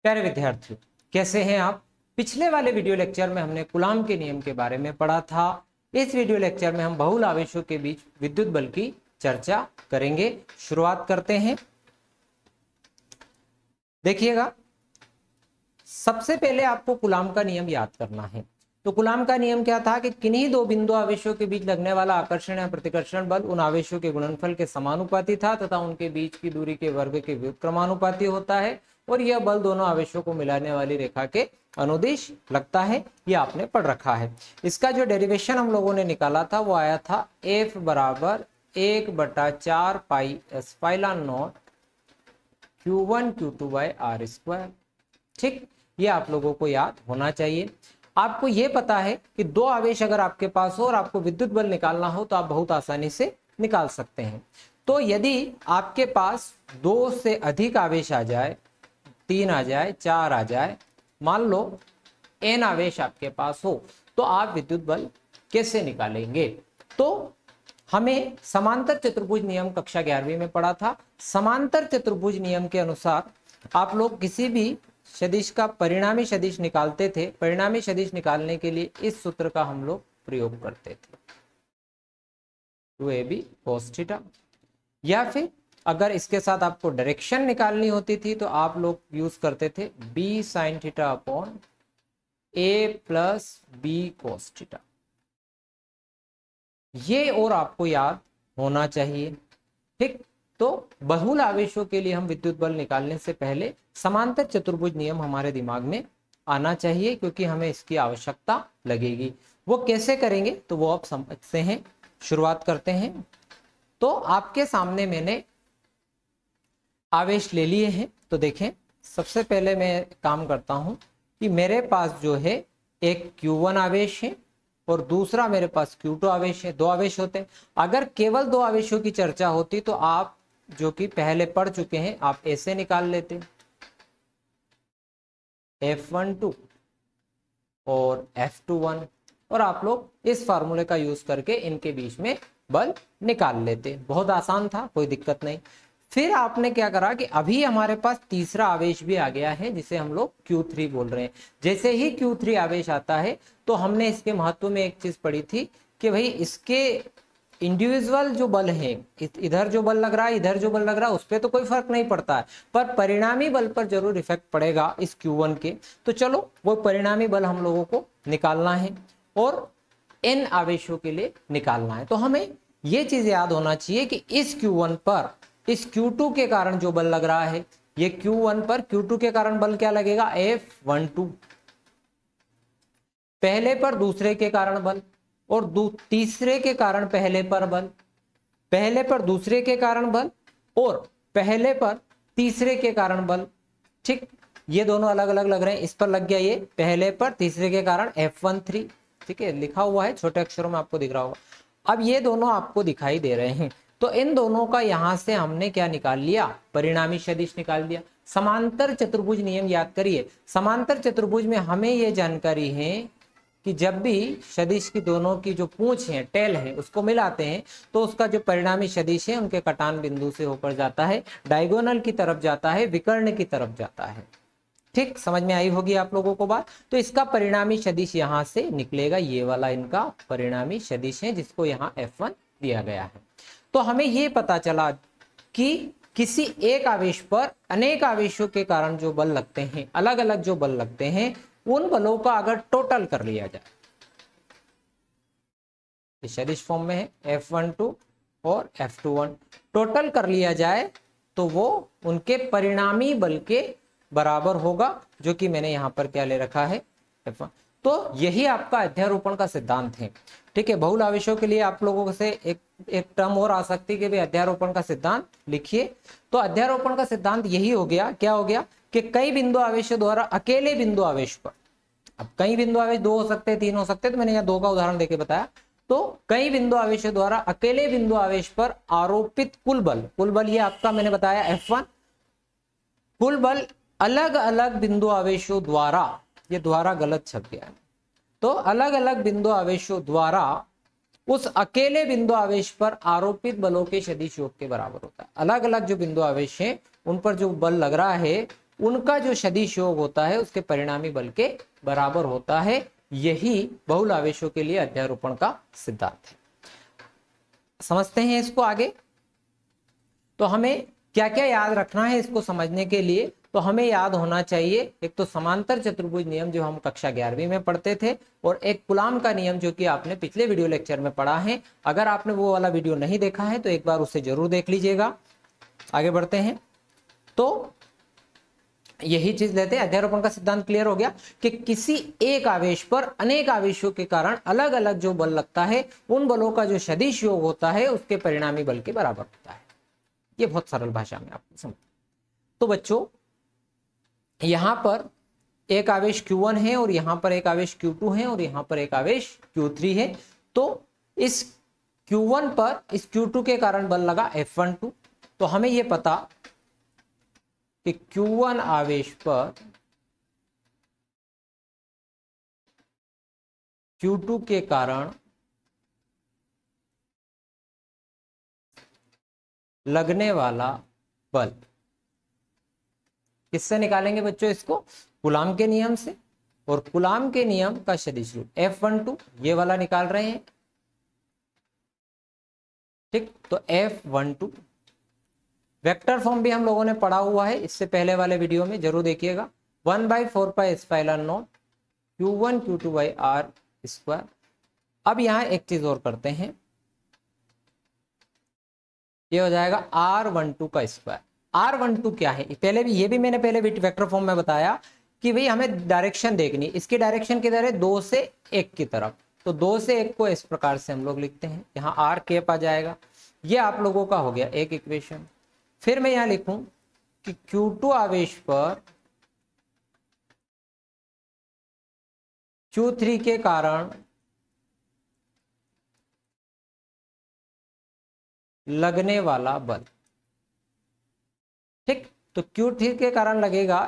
प्यारे विद्यार्थियों, कैसे हैं आप? पिछले वाले वीडियो लेक्चर में हमने कूलाम के नियम के बारे में पढ़ा था। इस वीडियो लेक्चर में हम बहुल आवेशों के बीच विद्युत बल की चर्चा करेंगे। शुरुआत करते हैं। देखिएगा, सबसे पहले आपको कूलाम का नियम याद करना है। तो कूलाम का नियम क्या था कि किन्हीं दो बिंदु आवेशों के बीच लगने वाला आकर्षण या प्रतिकर्षण बल उन आवेशों के गुणनफल के समानुपाती था तथा उनके बीच की दूरी के वर्ग के व्युत्क्रमानुपाती होता है और यह बल दोनों आवेशों को मिलाने वाली रेखा के अनुदिश लगता है। यह आपने पढ़ रखा है। इसका जो डेरिवेशन हम लोगों ने निकाला था वो आया था F बराबर 1/4 pi epsilon naught Q1 Q2 by R square. ठीक, ये आप लोगों को याद होना चाहिए। आपको ये पता है कि दो आवेश अगर आपके पास हो और आपको विद्युत बल निकालना हो तो आप बहुत आसानी से निकाल सकते हैं। तो यदि आपके पास दो से अधिक आवेश आ जाए, 3 आ जाए, 4 आ जाए, मान लो n आवेश आपके पास हो, तो आप विद्युत बल कैसे निकालेंगे? तो हमें समांतर चतुर्भुज नियम कक्षा 11वीं में पढ़ा था। समांतर चतुर्भुज नियम के अनुसार आप लोग किसी भी सदिश का परिणामी सदिश निकालते थे। परिणामी सदिश निकालने के लिए इस सूत्र का हम लोग प्रयोग करते थे, 2ab cos थीटा। या फिर अगर इसके साथ आपको डायरेक्शन निकालनी होती थी तो आप लोग यूज करते थे b sin theta upon a plus b cos theta. ये और आपको याद होना चाहिए। ठीक, तो बहुल आवेशों के लिए हम विद्युत बल निकालने से पहले समांतर चतुर्भुज नियम हमारे दिमाग में आना चाहिए, क्योंकि हमें इसकी आवश्यकता लगेगी। वो कैसे करेंगे तो वो आप समझते हैं। शुरुआत करते हैं। तो आपके सामने मैंने आवेश ले लिए हैं। तो देखें, सबसे पहले मैं काम करता हूं कि मेरे पास जो है एक Q1 आवेश है और दूसरा मेरे पास Q2 आवेश है। दो आवेश होते हैं। अगर केवल दो आवेशों की चर्चा होती तो आप जो कि पहले पढ़ चुके हैं, आप ऐसे निकाल लेते, F12 और F21, और आप लोग इस फार्मूले का यूज करके इनके बीच में बल निकाल लेते। बहुत आसान था, कोई दिक्कत नहीं। फिर आपने क्या करा कि अभी हमारे पास तीसरा आवेश भी आ गया है जिसे हम लोग Q3 बोल रहे हैं। जैसे ही Q3 आवेश आता है तो हमने इसके महत्व में एक चीज पढ़ी थी कि भाई इसके इंडिविजुअल जो बल है, इधर जो बल लग रहा है, इधर जो बल लग रहा है, उस पर तो कोई फर्क नहीं पड़ता है, पर परिणामी बल पर जरूर इफेक्ट पड़ेगा इस Q1 के। तो चलो वो परिणामी बल हम लोगों को निकालना है और n आवेशों के लिए निकालना है। तो हमें ये चीज याद होना चाहिए कि इस Q1 पर इस Q2 के कारण जो बल लग रहा है, ये Q1 पर Q2 के कारण बल क्या लगेगा? F12। पहले पर दूसरे के कारण बल और तीसरे के कारण पहले पर बल, पहले पर दूसरे के कारण बल और पहले पर तीसरे के कारण बल। ठीक, ये दोनों अलग अलग लग रहे हैं। इस पर लग गया ये पहले पर तीसरे के कारण F13। ठीक है, लिखा हुआ है छोटे अक्षरों में, आपको दिख रहा होगा। अब ये दोनों आपको दिखाई दे रहे हैं। तो इन दोनों का यहां से हमने क्या निकाल लिया? परिणामी सदिश निकाल दिया। समांतर चतुर्भुज नियम याद करिए। समांतर चतुर्भुज में हमें यह जानकारी है कि जब भी सदिश की दोनों की जो पूंछ है, टेल है, उसको मिलाते हैं तो उसका जो परिणामी सदिश है उनके कटान बिंदु से होकर जाता है, डायगोनल की तरफ जाता है, विकर्ण की तरफ जाता है। ठीक, समझ में आई होगी आप लोगों को बात। तो इसका परिणामी सदिश यहां से निकलेगा, ये वाला इनका परिणामी सदिश है जिसको यहाँ F1 दिया गया है। तो हमें ये पता चला कि किसी एक आवेश पर अनेक आवेशों के कारण जो बल लगते हैं, अलग अलग जो बल लगते हैं, उन बलों का अगर टोटल कर लिया जाए, इस सदिश फॉर्म में है F12 और F21, टोटल कर लिया जाए तो वो उनके परिणामी बल के बराबर होगा, जो कि मैंने यहां पर क्या ले रखा है? F1। तो यही आपका अध्यारोपण का सिद्धांत है। ठीक है, बहुल आवेशों के लिए आप लोगों से एक टर्म और आ सकती है कि भाई अध्यारोपण का सिद्धांत लिखिए। तो अध्यारोपण का सिद्धांत यही हो गया, क्या हो गया कि कई बिंदु आवेशों द्वारा अकेले बिंदु आवेश पर, अब कई बिंदु आवेश 2 हो सकते हैं, 3 हो सकते हैं, तो मैंने यहाँ 2 का उदाहरण देके बताया। तो कई बिंदु आवेशों द्वारा अकेले बिंदु आवेश पर आरोपित कुल बल ये आपका मैंने बताया F1। कुल बल अलग अलग बिंदु आवेशों द्वारा, ये द्वारा गलत छप गया है, तो अलग अलग बिंदु आवेशों द्वारा उस अकेले बिंदु आवेश पर आरोपित बलों के सदिश योग के बराबर होता है। अलग अलग जो बिंदु आवेश हैं उन पर जो बल लग रहा है उनका जो सदिश योग होता है उसके परिणामी बल के बराबर होता है। यही बहुल आवेशों के लिए अध्यारोपण का सिद्धांत है। समझते हैं इसको आगे। तो हमें क्या क्या याद रखना है इसको समझने के लिए, तो हमें याद होना चाहिए एक तो समांतर चतुर्भुज नियम जो हम कक्षा 11वीं में पढ़ते थे, और एक कूलाम का नियम जो कि आपने पिछले वीडियो लेक्चर में पढ़ा है। अगर आपने वो वाला वीडियो नहीं देखा है तो एक बार उसे जरूर देख लीजिएगा। आगे बढ़ते हैं। तो यही चीज लेते हैं। अध्यारोपण का सिद्धांत क्लियर हो गया कि किसी एक आवेश पर अनेक आवेशों के कारण अलग अलग जो बल लगता है उन बलों का जो सदिश योग होता है उसके परिणामी बल के बराबर होता है। ये बहुत सरल भाषा में आपको समझ। तो बच्चों यहां पर एक आवेश Q1 है और यहां पर एक आवेश Q2 है और यहां पर एक आवेश Q3 है। तो इस Q1 पर इस Q2 के कारण बल लगा F12। तो हमें यह पता कि Q1 आवेश पर Q2 के कारण लगने वाला बल किससे निकालेंगे बच्चों? इसको कूलाम के नियम से। और कूलाम के नियम का सदिश रूप F12 ये वाला निकाल रहे हैं। ठीक, तो F12 वेक्टर फॉर्म भी हम लोगों ने पढ़ा हुआ है इससे पहले वाले वीडियो में, जरूर देखिएगा। 1/4 pi epsilon naught Q1 Q2 by R square. अब यहां एक चीज और करते हैं, ये हो जाएगा R12 का स्क्वायर। R12 क्या है? पहले भी ये भी मैंने पहले वेक्टर फॉर्म में बताया कि भाई हमें डायरेक्शन देखनी। इसकी डायरेक्शन किधर है? 2 से 1 की तरफ। तो 2 से 1 को इस प्रकार से हम लोग लिखते हैं, यहाँ R कैप आ जाएगा। ये आप लोगों का हो गया एक इक्वेशन। फिर मैं यहां लिखूं कि Q2 आवेश पर Q3 के कारण लगने वाला बल। ठीक, तो Q3 के कारण लगेगा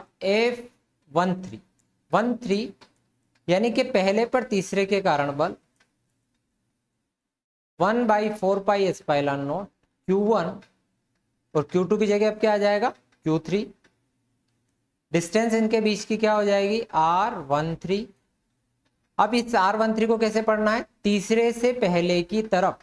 F13 यानी कि पहले पर तीसरे के कारण बल 1/4 पाई एप्सिलॉन नॉट Q1 और Q2 की जगह अब क्या आ जाएगा? Q3। डिस्टेंस इनके बीच की क्या हो जाएगी? R13। अब इस R13 को कैसे पढ़ना है? तीसरे से पहले की तरफ।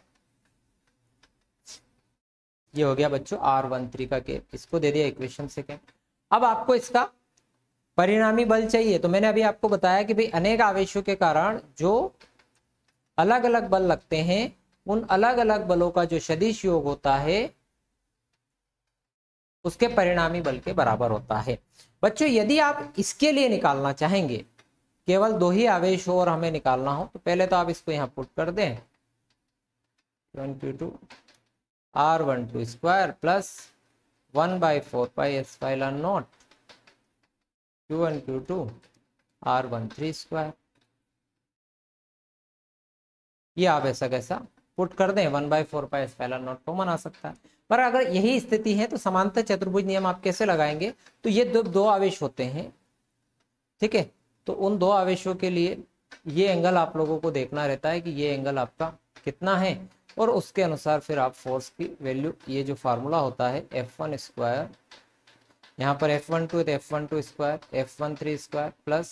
ये हो गया बच्चों R13 का केप, इसको दे दिया इक्वेशन सेकेंड। अब आपको इसका परिणामी बल चाहिए। तो मैंने अभी आपको बताया कि भाई अनेक आवेशों के कारण जो अलग अलग बल लगते हैं उन अलग अलग बलों का जो सदिश योग होता है उसके परिणामी बल के बराबर होता है। बच्चों यदि आप इसके लिए निकालना चाहेंगे, केवल 2 ही आवेश हो और हमें निकालना हो, तो पहले तो आप इसको यहां पुट कर दें, Q2 R12 square plus 1/4 pi epsilon naught Q1 Q2 R13 square. ये आप ऐसा कैसा पुट कर दें, 1/4 पाई एप्सिलॉन नॉट कॉमन आ सकता है। पर अगर यही स्थिति है तो समांतर चतुर्भुज नियम आप कैसे लगाएंगे? तो ये दो आवेश होते हैं, ठीक है। तो उन 2 आवेशों के लिए ये एंगल आप लोगों को देखना रहता है कि ये एंगल आपका कितना है, और उसके अनुसार फिर आप फोर्स की वैल्यू, ये जो फार्मूला होता है F1 स्क्वायर, यहाँ पर F12 तो F12 square F13 square plus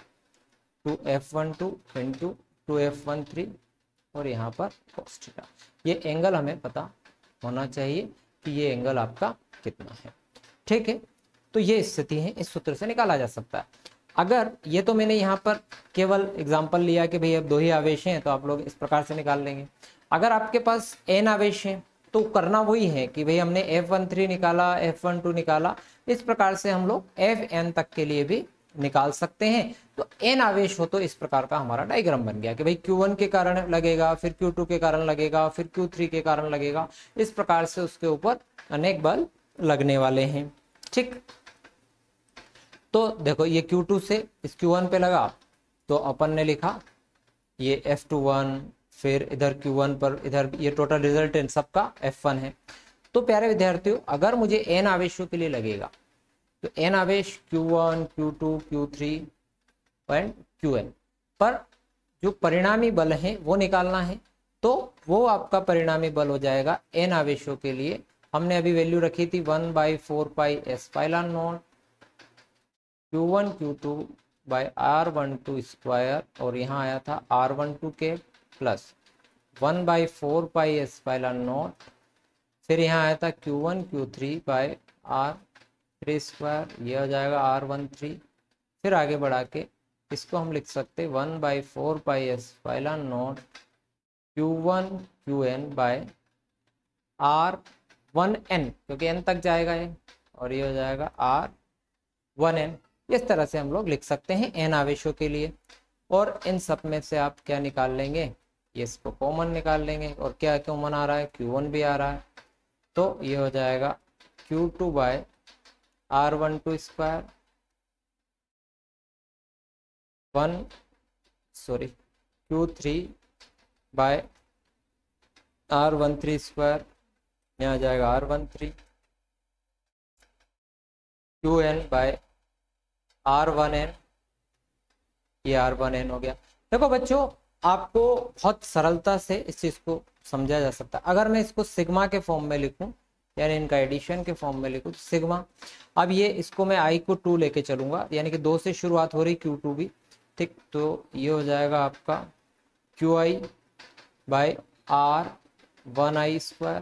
2F12 into 2F13 और यहाँ पर cos थीटा। ये एंगल हमें पता होना चाहिए कि ये एंगल आपका कितना है, ठीक है। तो ये स्थिति है, इस सूत्र से निकाला जा सकता है। अगर ये तो मैंने यहाँ पर केवल एग्जांपल लिया कि भाई अब 2 ही आवेश हैं तो आप लोग इस प्रकार से निकाल लेंगे। अगर आपके पास n आवेश हैं तो करना वही है कि भाई हमने F13 निकाला, F12 निकाला, इस प्रकार से हम लोग Fn तक के लिए भी निकाल सकते हैं। तो n आवेश हो तो इस प्रकार का हमारा डायग्राम बन गया कि भाई Q1 के कारण लगेगा, फिर Q2 के कारण लगेगा, फिर Q3 के कारण लगेगा। इस प्रकार से उसके ऊपर अनेक बल लगने वाले हैं, ठीक। तो देखो ये Q2 से इस Q1 पे लगा तो अपन ने लिखा ये F21, फिर इधर Q1 पर इधर ये टोटल रिजल्टेंट सबका F1 है। तो प्यारे विद्यार्थियों अगर मुझे n आवेशों के लिए लगेगा तो n आवेश Q1, Q2, Q3 and Qn पर जो परिणामी बल है वो निकालना है। तो वो आपका परिणामी बल हो जाएगा n आवेशों के लिए, हमने अभी वैल्यू रखी थी 1/4 pi epsilon naught Q1 Q2 by R12 square, और यहाँ आया था R12 के प्लस 1/4 एप्सिलॉन नॉट, फिर यहाँ आया था Q1 Q3 bye R3 square, ये हो जाएगा R13। फिर आगे बढ़ा के इसको हम लिख सकते 1/4 epsilon naught Q1 QN bye R1N, क्योंकि N तक जाएगा ये, और ये हो जाएगा R1N। इस तरह से हम लोग लिख सकते हैं N आवेशों के लिए। और इन सब में से आप क्या निकाल लेंगे, ये इसको कॉमन निकाल लेंगे, और क्या कॉमन आ रहा है, Q1 भी आ रहा है, तो ये हो जाएगा Q2 by R12 square Q3 bye R13 square, यहाँ आ जाएगा R13, QN बाय R1N, ये R1N हो गया। देखो बच्चों, आपको बहुत सरलता से इस चीज को समझा जा सकता है। अगर मैं इसको सिग्मा के फॉर्म में लिखूं, यानी इनका एडिशन के फॉर्म में लिखूं, तो सिग्मा, अब ये इसको मैं I को 2 लेके चलूंगा, यानी कि 2 से शुरुआत हो रही, Q2 भी, ठीक, तो ये हो जाएगा आपका QI बाय R1I स्क्वायर,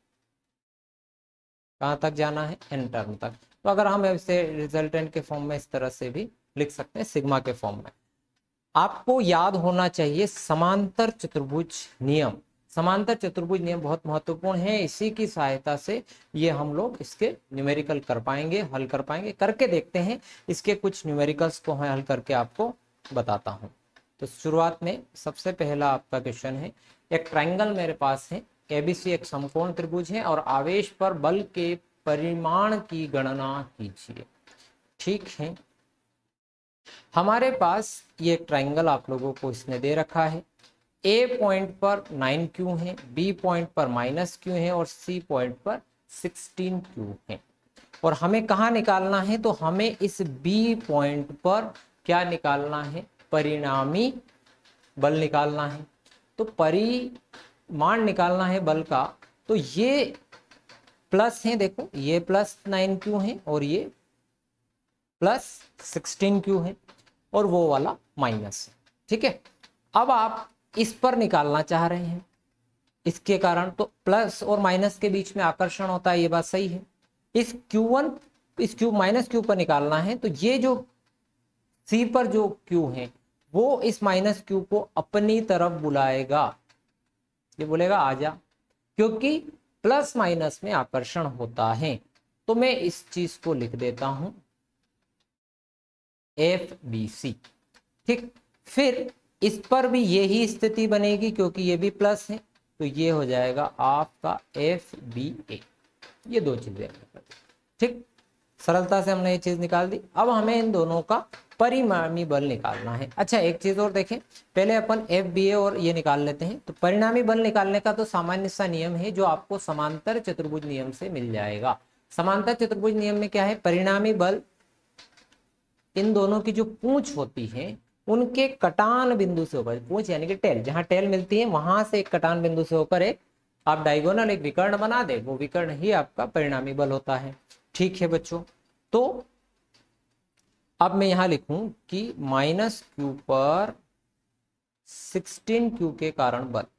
कहाँ तक जाना है, N टर्म तक। तो अगर हम इसे रिजल्टेंट के फॉर्म में इस तरह से भी लिख सकते हैं, सिग्मा के फॉर्म में। आपको याद होना चाहिए समांतर चतुर्भुज नियम। समांतर चतुर्भुज नियम बहुत महत्वपूर्ण है, इसी की सहायता से ये हम लोग इसके न्यूमेरिकल कर पाएंगे, हल कर पाएंगे। करके देखते हैं, इसके कुछ न्यूमेरिकल्स को हल करके आपको बताता हूं। तो शुरुआत में सबसे पहला आपका क्वेश्चन है, एक ट्रायंगल मेरे पास है, एबीसी एक समकोण त्रिभुज है, और आवेश पर बल के परिमाण की गणना कीजिए। ठीक है, हमारे पास ये ट्रायंगल आप लोगों को इसने दे रखा है। ए पॉइंट पर 9Q है, बी पॉइंट पर -Q है, और सी पॉइंट पर 16Q है। और हमें कहाँ निकालना है, तो हमें इस बी पॉइंट पर क्या निकालना है, परिणामी बल निकालना है। तो परिमाण निकालना है बल का, तो ये प्लस है, देखो ये +9Q है, और ये +16Q है, और वो वाला माइनस है। ठीक है, अब आप इस पर निकालना चाह रहे हैं, इसके कारण तो प्लस और माइनस के बीच में आकर्षण होता है, ये बात सही है। इस Q1 इस -Q पर निकालना है, तो ये जो C पर जो Q है वो इस -Q को अपनी तरफ बुलाएगा, ये बोलेगा आजा, क्योंकि प्लस माइनस में आकर्षण होता है। तो मैं इस चीज को लिख देता हूं FBC। ठीक, फिर इस पर भी यही स्थिति बनेगी, क्योंकि ये भी प्लस है, तो ये हो जाएगा आपका FBA। ये दो चीजें, ठीक, सरलता से हमने ये चीज निकाल दी। अब हमें इन दोनों का परिणामी बल निकालना है। अच्छा, एक चीज और देखें, पहले अपन FBA और ये निकाल लेते हैं। तो परिणामी बल निकालने का तो सामान्य सा नियम है, जो आपको समांतर चतुर्भुज नियम से मिल जाएगा। समांतर चतुर्भुज नियम में क्या है, परिणामी बल इन दोनों की जो पूंछ होती है उनके कटान बिंदु से होकर, पूंछ यानी कि टेल, जहां टेल मिलती है वहां से एक कटान बिंदु से होकर एक आप डायगोनल एक विकर्ण बना दे, वो विकर्ण ही आपका परिणामी बल होता है। ठीक है बच्चों, तो अब मैं यहां लिखूं कि -Q पर 16Q के कारण बल,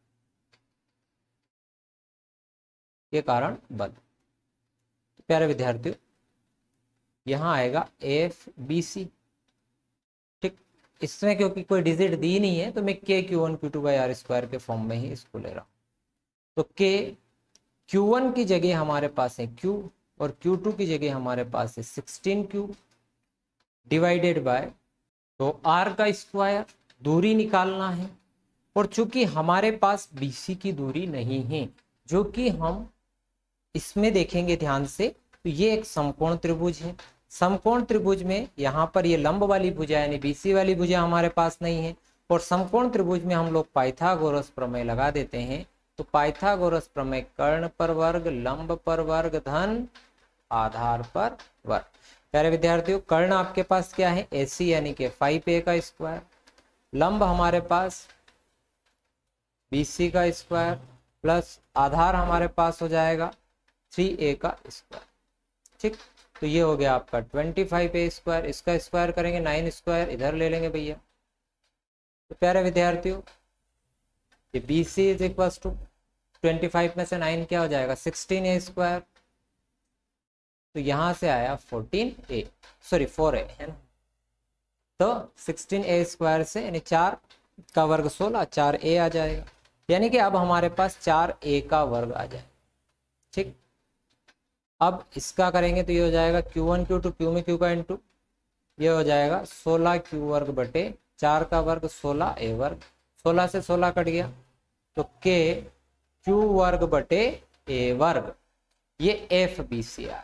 के कारण बल। तो प्यारे विद्यार्थियों, यहां आएगा FBC। ठीक, इसमें क्योंकि कोई डिजिट दी नहीं है, तो मैं KQ1 Q2/R² के फॉर्म में ही इसको ले रहा हूं। तो Q1 की जगह हमारे पास है Q, और Q2 की जगह हमारे पास है 16Q डिवाइडेड बाय, तो R का स्क्वायर, दूरी निकालना है। और चूंकि हमारे पास BC की दूरी नहीं है, जो कि हम इसमें देखेंगे ध्यान से, तो ये एक समकोण त्रिभुज है। समकोण त्रिभुज में यहाँ पर ये लंब वाली भुजा यानी BC वाली भुजा हमारे पास नहीं है, और समकोण त्रिभुज में हम लोग पाइथागोरस प्रमेय लगा देते हैं। तो पाइथागोरस प्रमेय कर्ण पर वर्ग, लंब पर वर्ग, धन आधार पर वर्ग। प्यारे विद्यार्थियों, कर्ण आपके पास क्या है, AC यानी कि 5A का स्क्वायर, लंब हमारे पास BC का स्क्वायर, प्लस आधार हमारे पास हो जाएगा 3A का स्क्वायर। ठीक, तो ये हो गया आपका 25a², इसका स्क्वायर करेंगे 9² इधर ले लेंगे भैया। तो प्यारे विद्यार्थियों ये BC इज इक्वल टू 25 में से 9 क्या हो जाएगा 16a²। तो यहां से आया 4a है ना। तो 16a² से यानी 4 का वर्ग 16, 4a आ जाएगा। यानी कि अब हमारे पास 4a का वर्ग आ जाए। ठीक, अब इसका करेंगे तो ये हो जाएगा Q1 Q2, Q में Q का इंटू, ये हो जाएगा 16Q वर्ग बटे 4 का वर्ग 16a वर्ग। 16 से 16 कट गया तो K Q वर्ग बटे a वर्ग, ये FBC आया।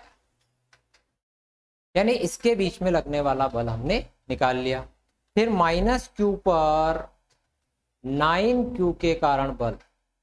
यानी इसके बीच में लगने वाला बल हमने निकाल लिया। फिर -Q पर 9Q के कारण बल,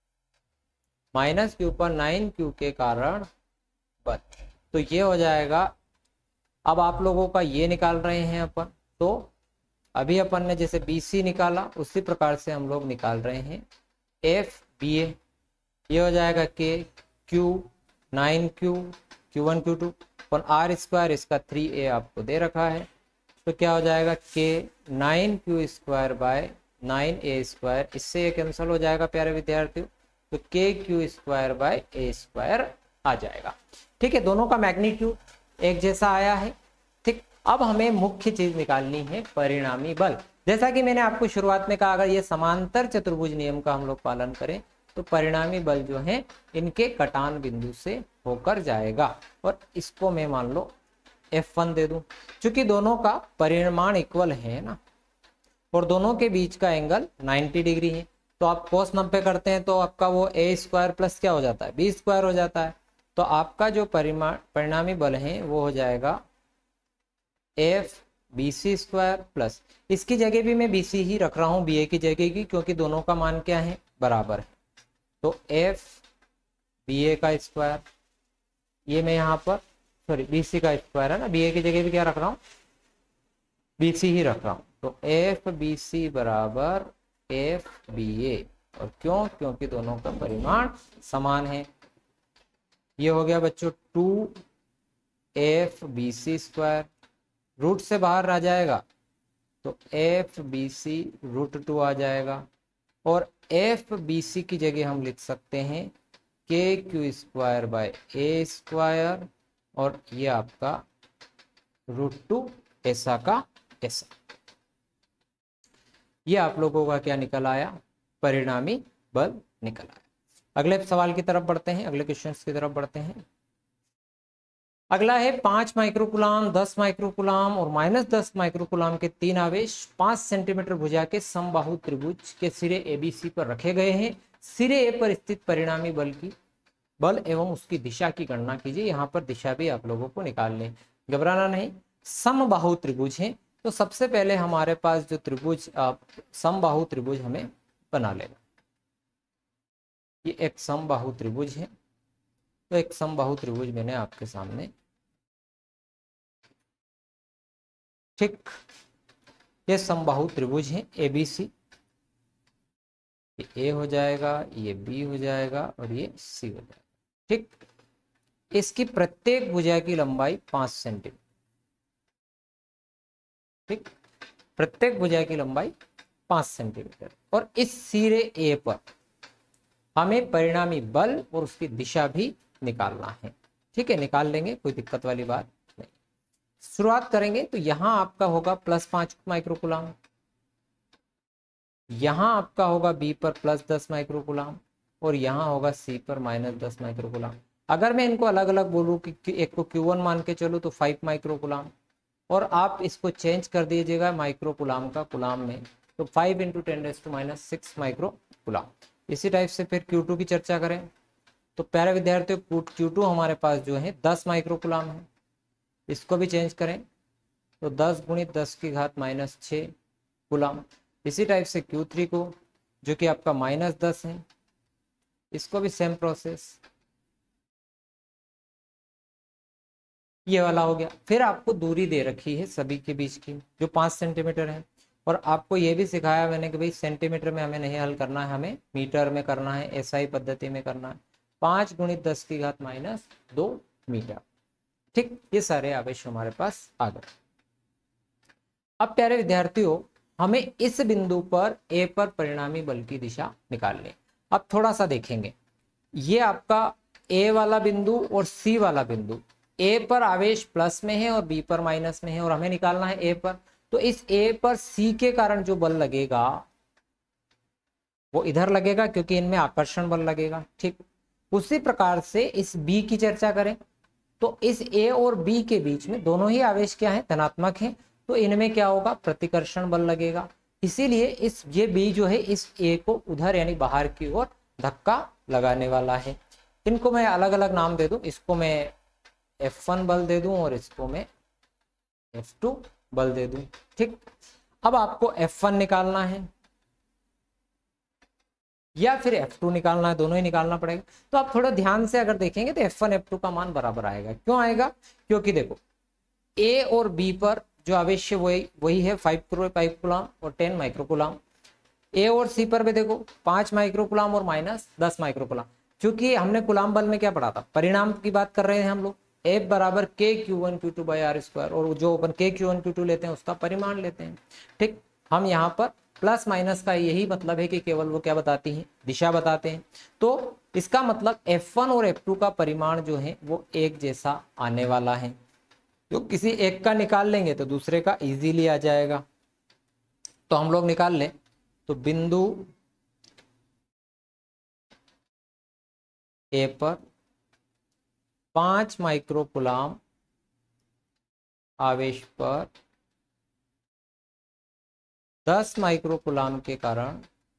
-Q पर 9Q के कारण बल, तो ये हो जाएगा। अब आप लोगों का ये निकाल रहे हैं अपन, तो अभी अपन ने जैसे BC निकाला उसी प्रकार से हम लोग निकाल रहे हैं FBA। ये हो जाएगा K Q 9Q Q1 Q2 और R², इसका 3a आपको दे रखा है। तो क्या हो जाएगा K 9Q² बाय 9a², इससे ये कैंसिल हो जाएगा प्यारे विद्यार्थियों। तो KQ² बाय a² आ जाएगा। ठीक है, दोनों का मैग्नीट्यूड एक जैसा आया है। ठीक, अब हमें मुख्य चीज निकालनी है परिणामी बल। जैसा कि मैंने आपको शुरुआत में कहा, अगर ये समांतर चतुर्भुज नियम का हम लोग पालन करें तो परिणामी बल जो है इनके कटान बिंदु से होकर जाएगा। और इसको मैं मान लो F1 दे दूं, क्योंकि दोनों का परिमाण इक्वल है ना, और दोनों के बीच का एंगल 90 डिग्री है। तो आप cos 90 करते हैं तो आपका वो a² प्लस क्या हो जाता है b² हो जाता है। तो आपका जो परिणामी बल है वो हो जाएगा FBC² प्लस, इसकी जगह भी मैं BC ही रख रहा हूँ BA की जगह की, क्योंकि दोनों का मान क्या है बराबर है। तो FBA का स्क्वायर, ये मैं यहाँ पर सॉरी BC का स्क्वायर है ना, BA की जगह भी क्या रख रहा हूँ BC ही रख रहा हूँ। तो FBC बराबर FBA, और क्यों, क्योंकि दोनों का परिमाण समान है। ये हो गया बच्चों 2FBC², रूट से बाहर आ जाएगा तो FBC √2 आ जाएगा। और FBC की जगह हम लिख सकते हैं KQ² बाय a², और ये आपका √2 ऐसा का ऐसा। ये आप लोगों का क्या निकल आया, परिणामी बल निकल आया। अगले सवाल की तरफ बढ़ते हैं, अगले क्वेश्चंस की तरफ बढ़ते हैं। अगला है 5 माइक्रोकुलाम, 10 माइक्रोकुलाम और -10 माइक्रोकुलाम के 3 आवेश 5 सेंटीमीटर भुजा के समबाहु त्रिभुज के सिरे ABC पर रखे गए हैं। सिरे A पर स्थित परिणामी बल एवं उसकी दिशा की गणना कीजिए। यहाँ पर दिशा भी आप लोगों को निकाल लें, घबराना नहीं। समबाहु त्रिभुज है, तो सबसे पहले हमारे पास जो त्रिभुज समबाहु त्रिभुज हमें बना लेना। ये एक समबाहु त्रिभुज है, तो एक समबाहु त्रिभुज मैंने आपके सामने, ठीक, ये समबाहु त्रिभुज है ABC। ये A हो जाएगा, ये B हो जाएगा और ये C हो जाएगा। ठीक, इसकी प्रत्येक भुजा की लंबाई 5 सेंटीमीटर। ठीक, प्रत्येक भुजा की लंबाई 5 सेंटीमीटर। और इस सिरे A पर हमें परिणामी बल और उसकी दिशा भी निकालना है। ठीक है, निकाल लेंगे, कोई दिक्कत वाली बात नहीं। शुरुआत करेंगे तो यहां आपका होगा +5 माइक्रोकुलाम, यहां आपका होगा B पर +10 माइक्रोकुलाम, और यहां होगा C पर -10 माइक्रोकुलाम। अगर मैं इनको अलग अलग बोलूं कि एक को Q1 मान के चलो तो 5 माइक्रोकुलाम, और आप इसको चेंज कर दीजिएगा माइक्रोकुलाम का कुलाम में, तो 5 × 10⁻6 माइक्रोकुलाम। इसी टाइप से फिर Q2 की चर्चा करें तो प्यारे विद्यार्थियों Q2 हमारे पास जो है 10 माइक्रोकुलाम है। इसको भी चेंज करें तो 10 × 10⁻6 कुलाम। इसी टाइप से Q3 को, जो कि आपका -10 है, इसको भी सेम प्रोसेस, ये वाला हो गया। फिर आपको दूरी दे रखी है सभी के बीच की जो 5 सेंटीमीटर है, और आपको ये भी सिखाया मैंने कि भाई सेंटीमीटर में हमें नहीं हल करना है, हमें मीटर में करना है, SI पद्धति में करना है। 5 × 10⁻2 मीटर। ठीक, ये सारे आवेश हमारे पास आ गए। अब प्यारे विद्यार्थियों, हमें इस बिंदु पर ए पर परिणामी बल की दिशा निकालनी है। अब थोड़ा सा देखेंगे, ये आपका ए वाला बिंदु और सी वाला बिंदु, ए पर आवेश प्लस में है और बी पर माइनस में है, और हमें निकालना है ए पर। तो इस ए पर सी के कारण जो बल लगेगा वो इधर लगेगा, क्योंकि इनमें आकर्षण बल लगेगा। ठीक, उसी प्रकार से इस बी की चर्चा करें तो इस ए और बी के बीच में दोनों ही आवेश क्या है, धनात्मक है, तो इनमें क्या होगा, प्रतिकर्षण बल लगेगा। इसीलिए ये बी जो है इस ए को उधर यानी बाहर की ओर धक्का लगाने वाला है। इनको मैं अलग अलग नाम दे दूं, इसको मैं F1 बल दे दूं और इसको मैं F2 बल दे दूं। ठीक, अब आपको F1 निकालना है या फिर F2 निकालना है, दोनों ही निकालना पड़ेगा। तो आप थोड़ा ध्यान से अगर देखेंगे तो F1 F2 का मान बराबर आएगा। क्यों आएगा, क्योंकि देखो A और B पर जो आवेश है वही है 5 कूलम और 10 माइक्रोकूलम। ए और सी पर भी देखो 5 माइक्रोकूलम और माइनस 10 माइक्रोकूलम। क्योंकि हमने कूलम बल में क्या पढ़ा था, परिणाम की बात कर रहे हैं हम लोग, F बराबर K(Q1Q2/r²), और जो अपन K(Q1Q2) लेते हैं उसका परिमाण लेते हैं। ठीक, हम यहाँ पर प्लस माइनस का यही मतलब है कि केवल वो क्या बताती है, दिशा बताते हैं। तो इसका मतलब F1 और F2 का परिमाण जो है वो एक जैसा आने वाला है। तो किसी एक का निकाल लेंगे तो दूसरे का इजीली आ जाएगा। तो हम लोग निकाल लें, तो बिंदु ए पर 5 माइक्रोकूलम आवेश पर 10 माइक्रोकूलम के कारण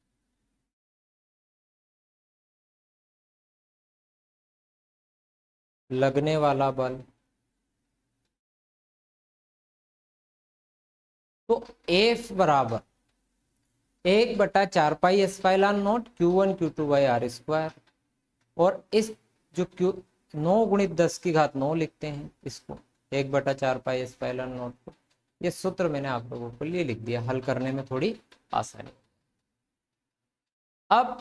लगने वाला बल, तो F बराबर 1/4πε0 Q1Q2/r²। और इस जो Q 9 गुणित 10 की घात 9 लिखते हैं इसको, 1/4πε0 को, ये सूत्र मैंने आप लोगों के लिए लिख दिया, हल करने में थोड़ी आसानी। अब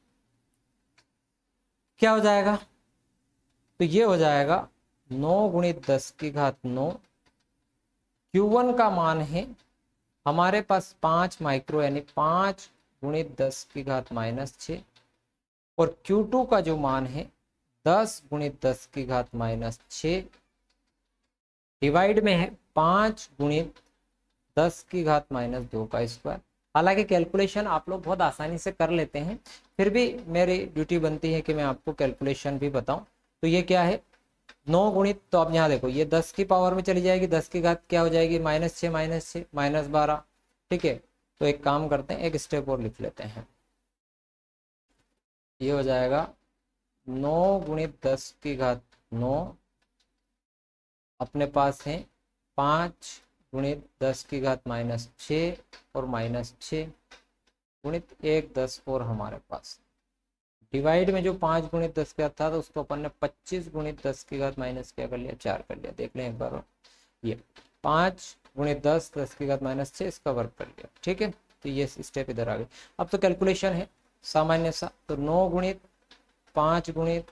क्या हो जाएगा, तो ये हो जाएगा 9 गुणित 10 की घात 9। Q1 का मान है हमारे पास 5 माइक्रो यानी 5 गुणित 10 की घात -6, और Q2 का जो मान है 10 गुणित 10 की घात -6 डिवाइड में है 5 गुणित 10 की घात -2 का स्क्वायर। हालांकि कैलकुलेशन आप लोग बहुत आसानी से कर लेते हैं, फिर भी मेरी ड्यूटी बनती है कि मैं आपको कैलकुलेशन भी बताऊं। तो ये क्या है, 9 गुणित, तो आप यहाँ देखो ये 10 की पावर में चली जाएगी, 10 की घात क्या हो जाएगी, -6 -6 -12। ठीक है, तो एक काम करते हैं, एक स्टेप और लिख लेते हैं, ये हो जाएगा 9 गुणित 10 की घात 9 अपने पास है 5 गुणित 10 की घात -6 और -6 गुणित 1 10 और हमारे पास डिवाइड में जो 5 गुणित 10 का था तो उसको अपन ने 25 गुणित 10 की घात माइनस क्या कर लिया, 4 कर लिया। देख लें एक बार, ये 5 गुणित 10 10 की घात -6 इसका वर्ग कर लिया। ठीक है, तो ये स्टेप इधर आ गई। अब तो कैलकुलेशन है सामान्य सा, तो 9 गुणित 5 गुणित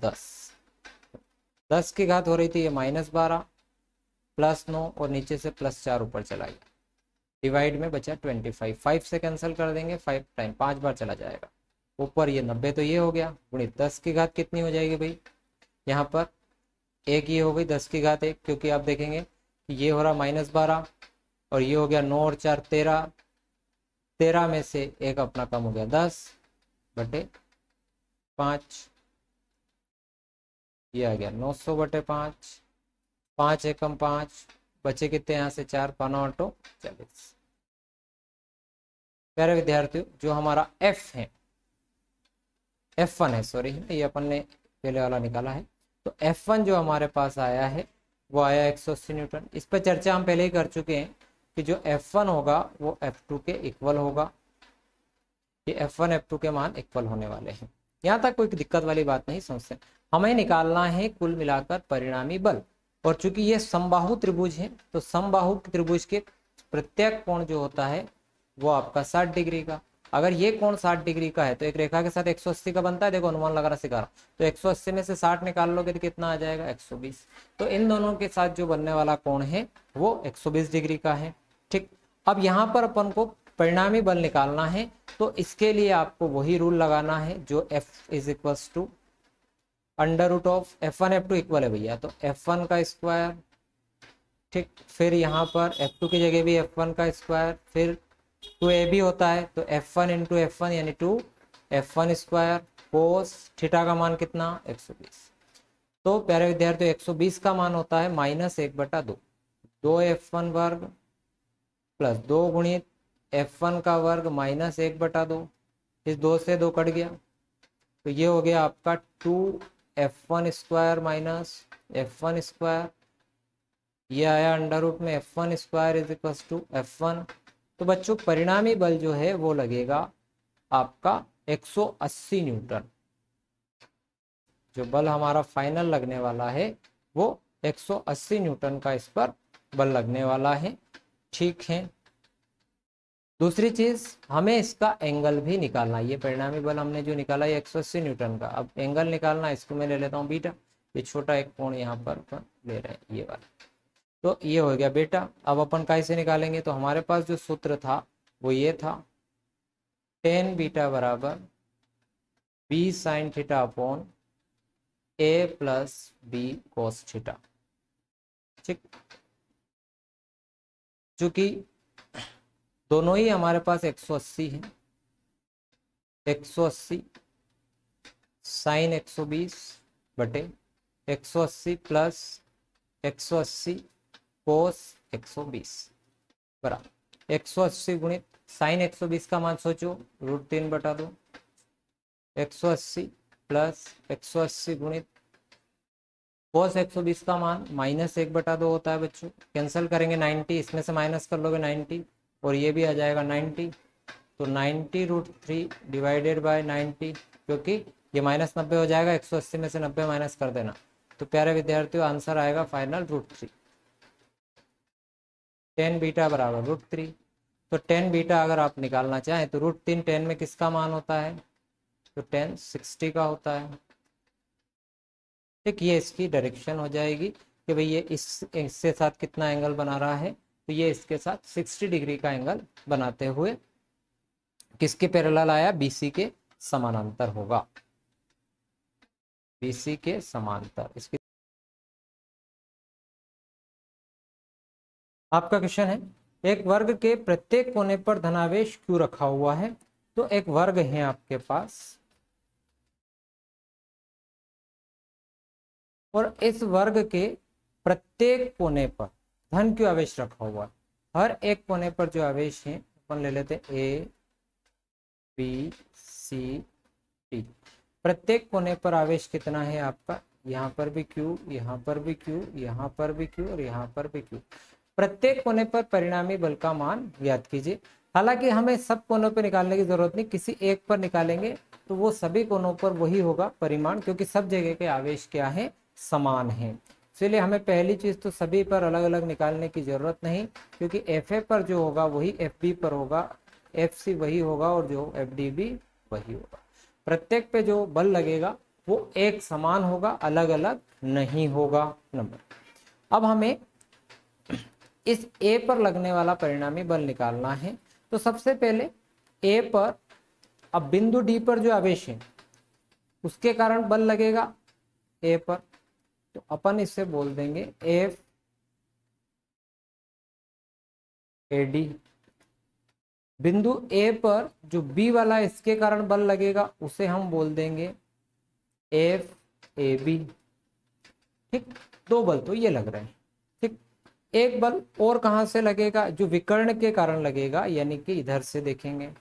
10 की घात हो रही थी ये -12 +9 और नीचे से +4 ऊपर चला गया, डिवाइड में बचा 25, 5 से कैंसिल कर देंगे, 5 टाइम 5 बार चला जाएगा, ऊपर ये 90 तो ये हो गया, गुणित 10 की घात कितनी हो जाएगी भाई, यहाँ पर एक ये हो गई 10 की घात 1, क्योंकि आप देखेंगे कि ये हो रहा -12 और ये हो गया 9 और 4 13, 13 में से एक अपना कम हो गया 10/5, ये आ गया 900/5, 5 एकम 5, बचे कितने यहाँ से 4, 5 ऑटो 40। प्यारे विद्यार्थियों, जो हमारा F है, F1 है, सॉरी ये अपन ने पहले वाला निकाला है, तो F1 जो हमारे पास आया है वो आया 180 न्यूटन। इस पर चर्चा हम पहले ही कर चुके हैं कि जो F1 होगा वो F2 के इक्वल होगा, ये F1 F2 के मान इक्वल होने वाले हैं। यहाँ तक कोई दिक्कत वाली बात नहीं समझते। हमें निकालना है कुल मिलाकर परिणामी बल, और चूंकि ये समबाहु त्रिभुज है तो समबाहु त्रिभुज के प्रत्येक कोण जो होता है वो आपका 60 डिग्री का, अगर ये कोण 60 डिग्री का है तो एक रेखा के साथ 180 का बनता है, देखो अनुमान लगाना सिखा रहा हूं। तो 180 में से 60 निकाल लोगे तो कितना आ जाएगा 120। तो इन दोनों के साथ जो बनने वाला कोण है वो 120 डिग्री का है। ठीक, अब यहाँ पर अपन को परिणामी बल निकालना है, तो इसके लिए आपको वही रूल लगाना है जो F is equals to under root of F1 F2 equal है भैया, तो F1 का स्क्वायर, ठीक, फिर यहाँ पर F2 की जगह भी F1 का स्क्वायर, फिर 2AB होता है तो F1 इंटू F1 यानी 2F1 स्क्वायर कोस थीटा का मान कितना 120। तो प्यारे विद्यार्थियों 120 का मान होता है -1/2, 2F1 वर्ग प्लस 2 गुणित F1 का वर्ग -1/2, इस 2 से 2 कट गया तो ये हो गया आपका 2F1 square minus F1 square, ये आया अंडर रूट में F1 square is equal to F1। तो बच्चों परिणामी बल जो है वो लगेगा आपका 180 न्यूटन। जो बल हमारा फाइनल लगने वाला है वो 180 न्यूटन का इस पर बल लगने वाला है। ठीक है, दूसरी चीज हमें इसका एंगल भी निकालना है। ये परिणामी बल हमने जो निकाला है 180 न्यूटन का, अब एंगल निकालना है, इसको मैं ले लेता हूँ बीटा। ये छोटा एक कोण यहाँ पर ले रहे हैं ये वाला, तो ये हो गया बेटा। अब अपन कैसे निकालेंगे, तो हमारे पास जो सूत्र था वो ये था, tan बीटा बराबर b sin theta upon a plus b cos theta. ठीक, चूंकि दोनों ही हमारे पास 180 है, 180 साइन 120 बटे 180 प्लस 180 कोस 120 बराबर 180 गुणित साइन 120 का मान सोचो √3/2, 180 प्लस 180 गुणित कोस 120 का मान -1/2 होता है बच्चों। कैंसिल करेंगे 90, इसमें से माइनस कर लोगे 90 और ये भी आ जाएगा 90, तो 90√3 डिवाइडेड बाय 90, क्योंकि ये -90 हो जाएगा, 180 में से 90 माइनस कर देना। तो प्यारे विद्यार्थियों आंसर आएगा फाइनल √3। tan बीटा बराबर √3। तो tan बीटा अगर आप निकालना चाहें तो √3 tan में किसका मान होता है, तो tan 60 का होता है। ठीक, ये इसकी डायरेक्शन हो जाएगी कि भाई ये इसके साथ कितना एंगल बना रहा है, तो ये इसके साथ 60 डिग्री का एंगल बनाते हुए किसके पैरेलल आया, BC के समानांतर होगा, BC के समांतर। इसकी आपका क्वेश्चन है, एक वर्ग के प्रत्येक कोने पर धनावेश Q रखा हुआ है। तो एक वर्ग है आपके पास और इस वर्ग के प्रत्येक कोने पर धन Q आवेश रखा हुआ है। हर एक कोने पर जो आवेश है अपन ले लेते हैं A B C D। प्रत्येक कोने पर आवेश कितना है आपका, यहाँ पर भी Q, यहाँ पर भी Q, यहाँ पर भी Q और यहाँ पर भी Q। प्रत्येक कोने पर परिणामी बल का मान ज्ञात कीजिए। हालांकि हमें सब कोनों पर निकालने की जरूरत नहीं, किसी एक पर निकालेंगे तो वो सभी कोनों पर वही होगा परिमाण, क्योंकि सब जगह के आवेश क्या है, समान है। इसलिए हमें पहली चीज तो सभी पर अलग अलग निकालने की जरूरत नहीं, क्योंकि FA पर जो होगा वही FB पर होगा, FC वही होगा और जो FD भी वही होगा। प्रत्येक पे जो बल लगेगा वो एक समान होगा, अलग अलग नहीं होगा। नंबर, अब हमें इस A पर लगने वाला परिणामी बल निकालना है। तो सबसे पहले A पर, अब बिंदु D पर जो आवेश है उसके कारण बल लगेगा A पर, तो अपन इसे बोल देंगे FAD। बिंदु A पर जो B वाला इसके कारण बल लगेगा उसे हम बोल देंगे FAB। ठीक, दो बल तो ये लग रहे हैं। ठीक, एक बल और कहां से लगेगा, जो विकर्ण के कारण लगेगा, यानी कि इधर से देखेंगे,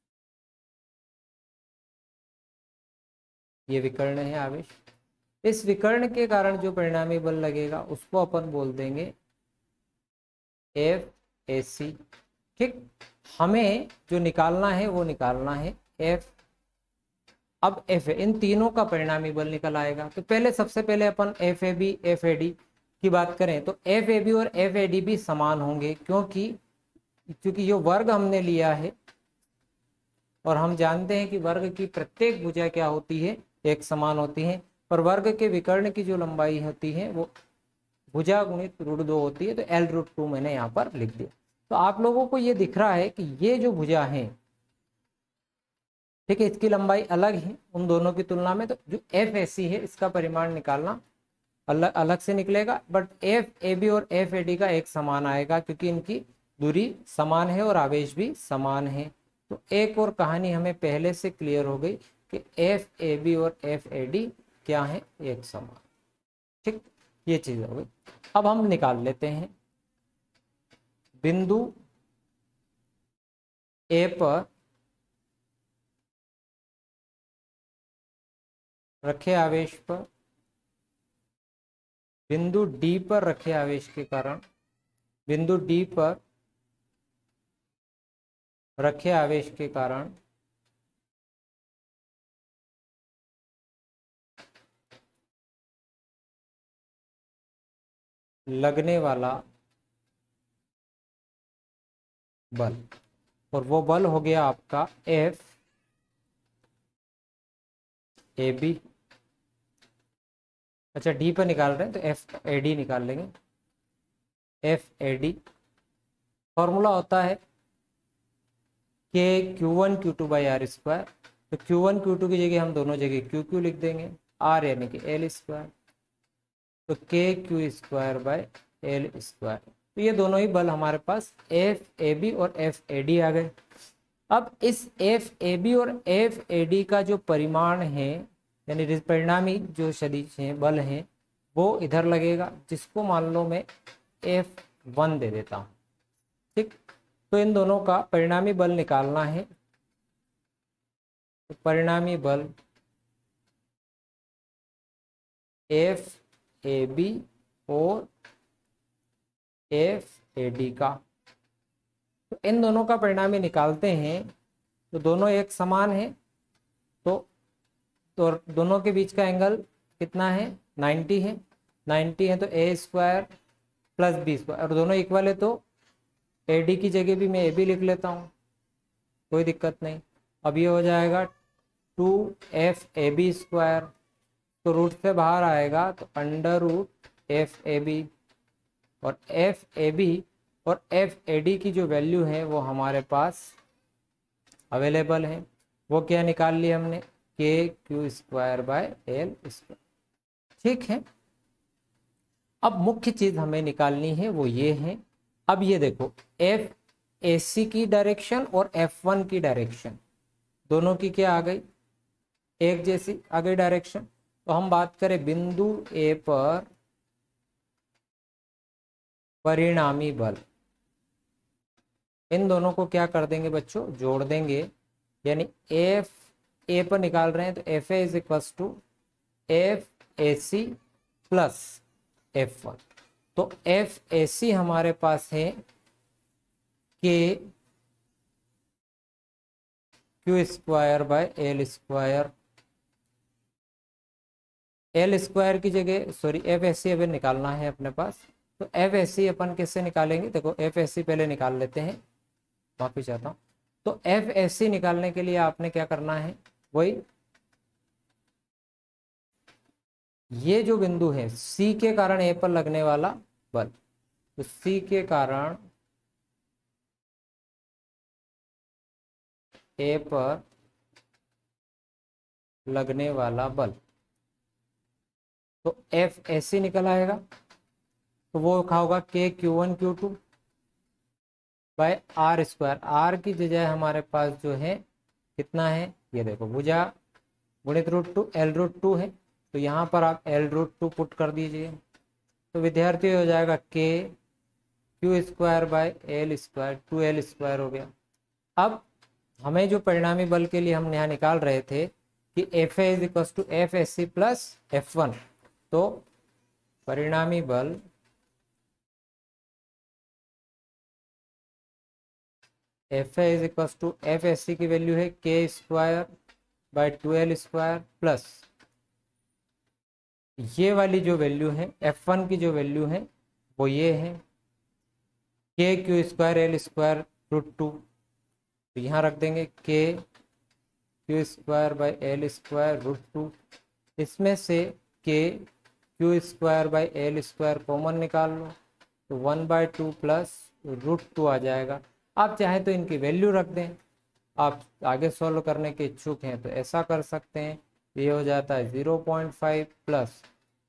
ये विकर्ण है आवेश, इस विकर्ण के कारण जो परिणामी बल लगेगा उसको अपन बोल देंगे FAC। ठीक, हमें जो निकालना है वो निकालना है F। अब FA, इन तीनों का परिणामी बल निकल आएगा। तो पहले सबसे पहले अपन FAB FAD की बात करें तो FAB और FAD भी समान होंगे, क्योंकि जो वर्ग हमने लिया है और हम जानते हैं कि वर्ग की प्रत्येक भुजा क्या होती है, एक समान होती है, पर वर्ग के विकर्ण की जो लंबाई होती है वो भुजा गुणित √2 होती है, तो L√2 मैंने यहाँ पर लिख दिया। तो आप लोगों को ये दिख रहा है कि ये जो भुजा है, ठीक है, इसकी लंबाई अलग है उन दोनों की तुलना में, तो जो FAC है इसका परिमाण निकालना अलग अलग से निकलेगा, बट FAB और FAD का एक समान आएगा क्योंकि इनकी दूरी समान है और आवेश भी समान है। तो एक और कहानी हमें पहले से क्लियर हो गई कि FAB और FAD क्या है, एक समान। ठीक, ये चीज हो गई। अब हम निकाल लेते हैं बिंदु ए पर रखे आवेश पर, बिंदु डी पर रखे आवेश के कारण, बिंदु डी पर रखे आवेश के कारण लगने वाला बल, और वो बल हो गया आपका FAB। अच्छा, डी पर निकाल रहे हैं तो FAD निकाल लेंगे। FAD फॉर्मूला होता है के Q1 Q2 by R square. तो Q1 Q2 की जगह हम दोनों जगह QQ लिख देंगे, R यानी कि L स्क्वायर, तो KQ square by L square. तो ये दोनों ही बल हमारे पास FAB और FAD आ गए। अब इस FAB और FAD का जो परिमाण है, यानी परिणामी जो सदिश हैं, बल हैं, वो इधर लगेगा, जिसको मान लो मैं F1 दे देता हूँ। ठीक, तो इन दोनों का परिणामी बल निकालना है। तो परिणामी बल FAB और FAD का, तो इन दोनों का परिणामी निकालते हैं तो दोनों एक समान है, तो दोनों के बीच का एंगल कितना है, 90 है। 90 है तो A square plus B square, और दोनों इक्वल है तो AD की जगह भी मैं AB लिख लेता हूँ, कोई दिक्कत नहीं। अब ये हो जाएगा 2FAB स्क्वायर, तो रूट से बाहर आएगा तो √FAB, और FAB और FAD की जो वैल्यू है वो हमारे पास अवेलेबल है। वो क्या निकाल लिया हमने, KQ square by L square. ठीक है, अब मुख्य चीज हमें निकालनी है वो ये है। अब ये देखो, FAC की डायरेक्शन और F1 की डायरेक्शन दोनों की क्या आ गई, एक जैसी आ गई डायरेक्शन। तो हम बात करें बिंदु A पर परिणामी बल, इन दोनों को क्या कर देंगे बच्चों, जोड़ देंगे, यानी FA पर निकाल रहे हैं तो FA is equal to FAC plus F1। तो FAC हमारे पास है KQ square by L square. L square की जगह सॉरी FAC अभी निकालना है अपने पास, तो FAC अपन कैसे निकालेंगे, देखो FAC पहले निकाल लेते हैं, माफी चाहता हूँ। तो FAC निकालने के लिए आपने क्या करना है, वही ये जो बिंदु है C के कारण A पर लगने वाला बल, तो C के कारण A पर लगने वाला बल, तो FAC निकल आएगा। तो वो क्या होगा, KQ1 Q2 by R square. R की जगह हमारे पास जो है कितना है, ये देखो भुजा गुणित √2 L√2 है, तो यहाँ पर आप L√2 पुट कर दीजिए, तो विद्यार्थी हो जाएगा KQ square by L square, 2L square हो गया। अब हमें जो परिणामी बल के लिए हम यहाँ निकाल रहे थे कि FA is equal to FAC plus F1, तो परिणामी बल FA is equal to FAC की वैल्यू है K square by 2L square plus ये वाली जो वैल्यू है F1 की जो वैल्यू है वो ये है KQ स्क्वायर L स्क्वायर √2, तो यहाँ रख देंगे K Q square by L square root two, इसमें से K Q square by L square common निकाल लो तो 1/2 प्लस रूट टू आ जाएगा। आप चाहे तो इनकी वैल्यू रख दें, आप आगे सॉल्व करने के इच्छुक हैं तो ऐसा कर सकते हैं। ये हो जाता है 0.5 प्लस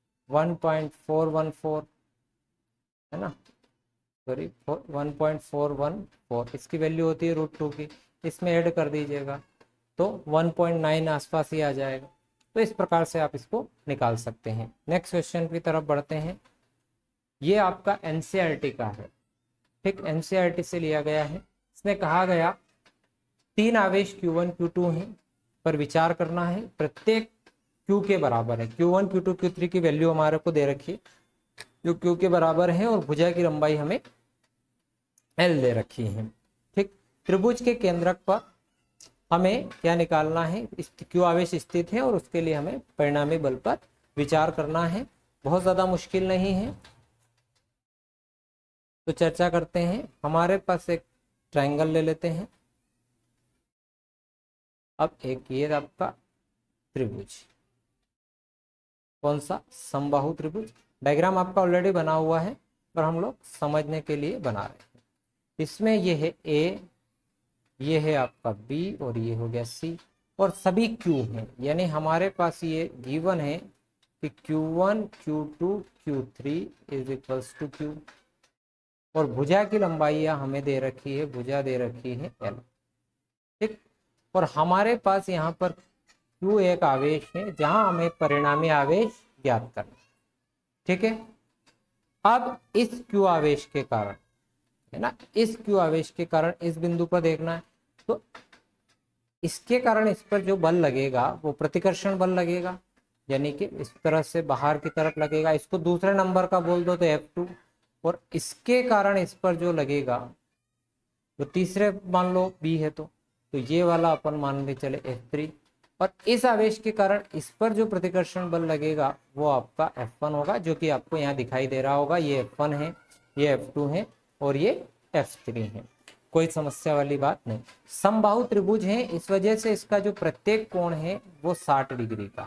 1.414 है ना, सॉरी 1.414, इसकी वैल्यू होती है रूट टू की, इसमें ऐड कर दीजिएगा तो 1.9 आसपास ही आ जाएगा। तो इस प्रकार से आप इसको निकाल सकते हैं। नेक्स्ट क्वेश्चन की तरफ बढ़ते हैं। ये आपका एनसीईआरटी का है, ठीक, एनसीईआरटी से लिया गया है। इसमें कहा गया 3 आवेश Q1 Q2 हैं पर विचार करना है, प्रत्येक Q के बराबर है। Q1 Q2 Q3 की वैल्यू हमारे को दे रखी है जो Q के बराबर है और भुजा की लंबाई हमें L दे रखी है, ठीक। त्रिभुज के केंद्रक पर हमें क्या निकालना है, Q आवेश स्थित है और उसके लिए हमें परिणामी बल पर विचार करना है। बहुत ज़्यादा मुश्किल नहीं है, तो चर्चा करते हैं। हमारे पास एक ट्रायंगल ले लेते हैं। अब एक ये आपका त्रिभुज, कौन सा, समबाहु त्रिभुज। डायग्राम आपका ऑलरेडी बना हुआ है पर हम लोग समझने के लिए बना रहे हैं। इसमें ये है A, ये है आपका B और ये हो गया C और सभी Q हैं, यानी हमारे पास ये गिवन है कि Q1 Q2 Q3 is equals to Q और भुजा की लंबाई हमें दे रखी है, भुजा दे रखी है L, ठीक। और हमारे पास यहाँ पर Q एक आवेश है जहां हमें परिणामी आवेश ज्ञात करना, ठीक है। अब इस Q आवेश के कारण है ना, इस Q आवेश के कारण इस बिंदु पर देखना है तो इसके कारण इस पर जो बल लगेगा वो प्रतिकर्षण बल लगेगा, यानी कि इस तरह से बाहर की तरफ लगेगा। इसको दूसरे नंबर का बोल दो तो F2, और इसके कारण इस पर जो लगेगा वो तीसरे मान लो B है तो ये वाला अपन मान के चले F3, और इस आवेश के कारण इस पर जो प्रतिकर्षण बल लगेगा वो आपका F1 होगा, जो कि आपको यहाँ दिखाई दे रहा होगा। ये F1 है, ये F2 है और ये F3 है। कोई समस्या वाली बात नहीं। समबाहु त्रिभुज है, इस वजह से इसका जो प्रत्येक कोण है वो 60 डिग्री का,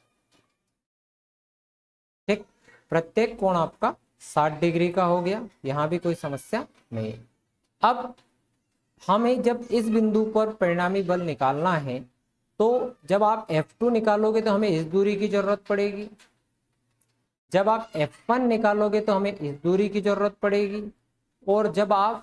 ठीक। प्रत्येक कोण आपका 60 डिग्री का हो गया, यहां भी कोई समस्या नहीं। अब हमें जब इस बिंदु पर परिणामी बल निकालना है तो जब आप F2 निकालोगे तो हमें इस दूरी की जरूरत पड़ेगी, जब आप F1 निकालोगे तो हमें इस दूरी की जरूरत पड़ेगी, और जब आप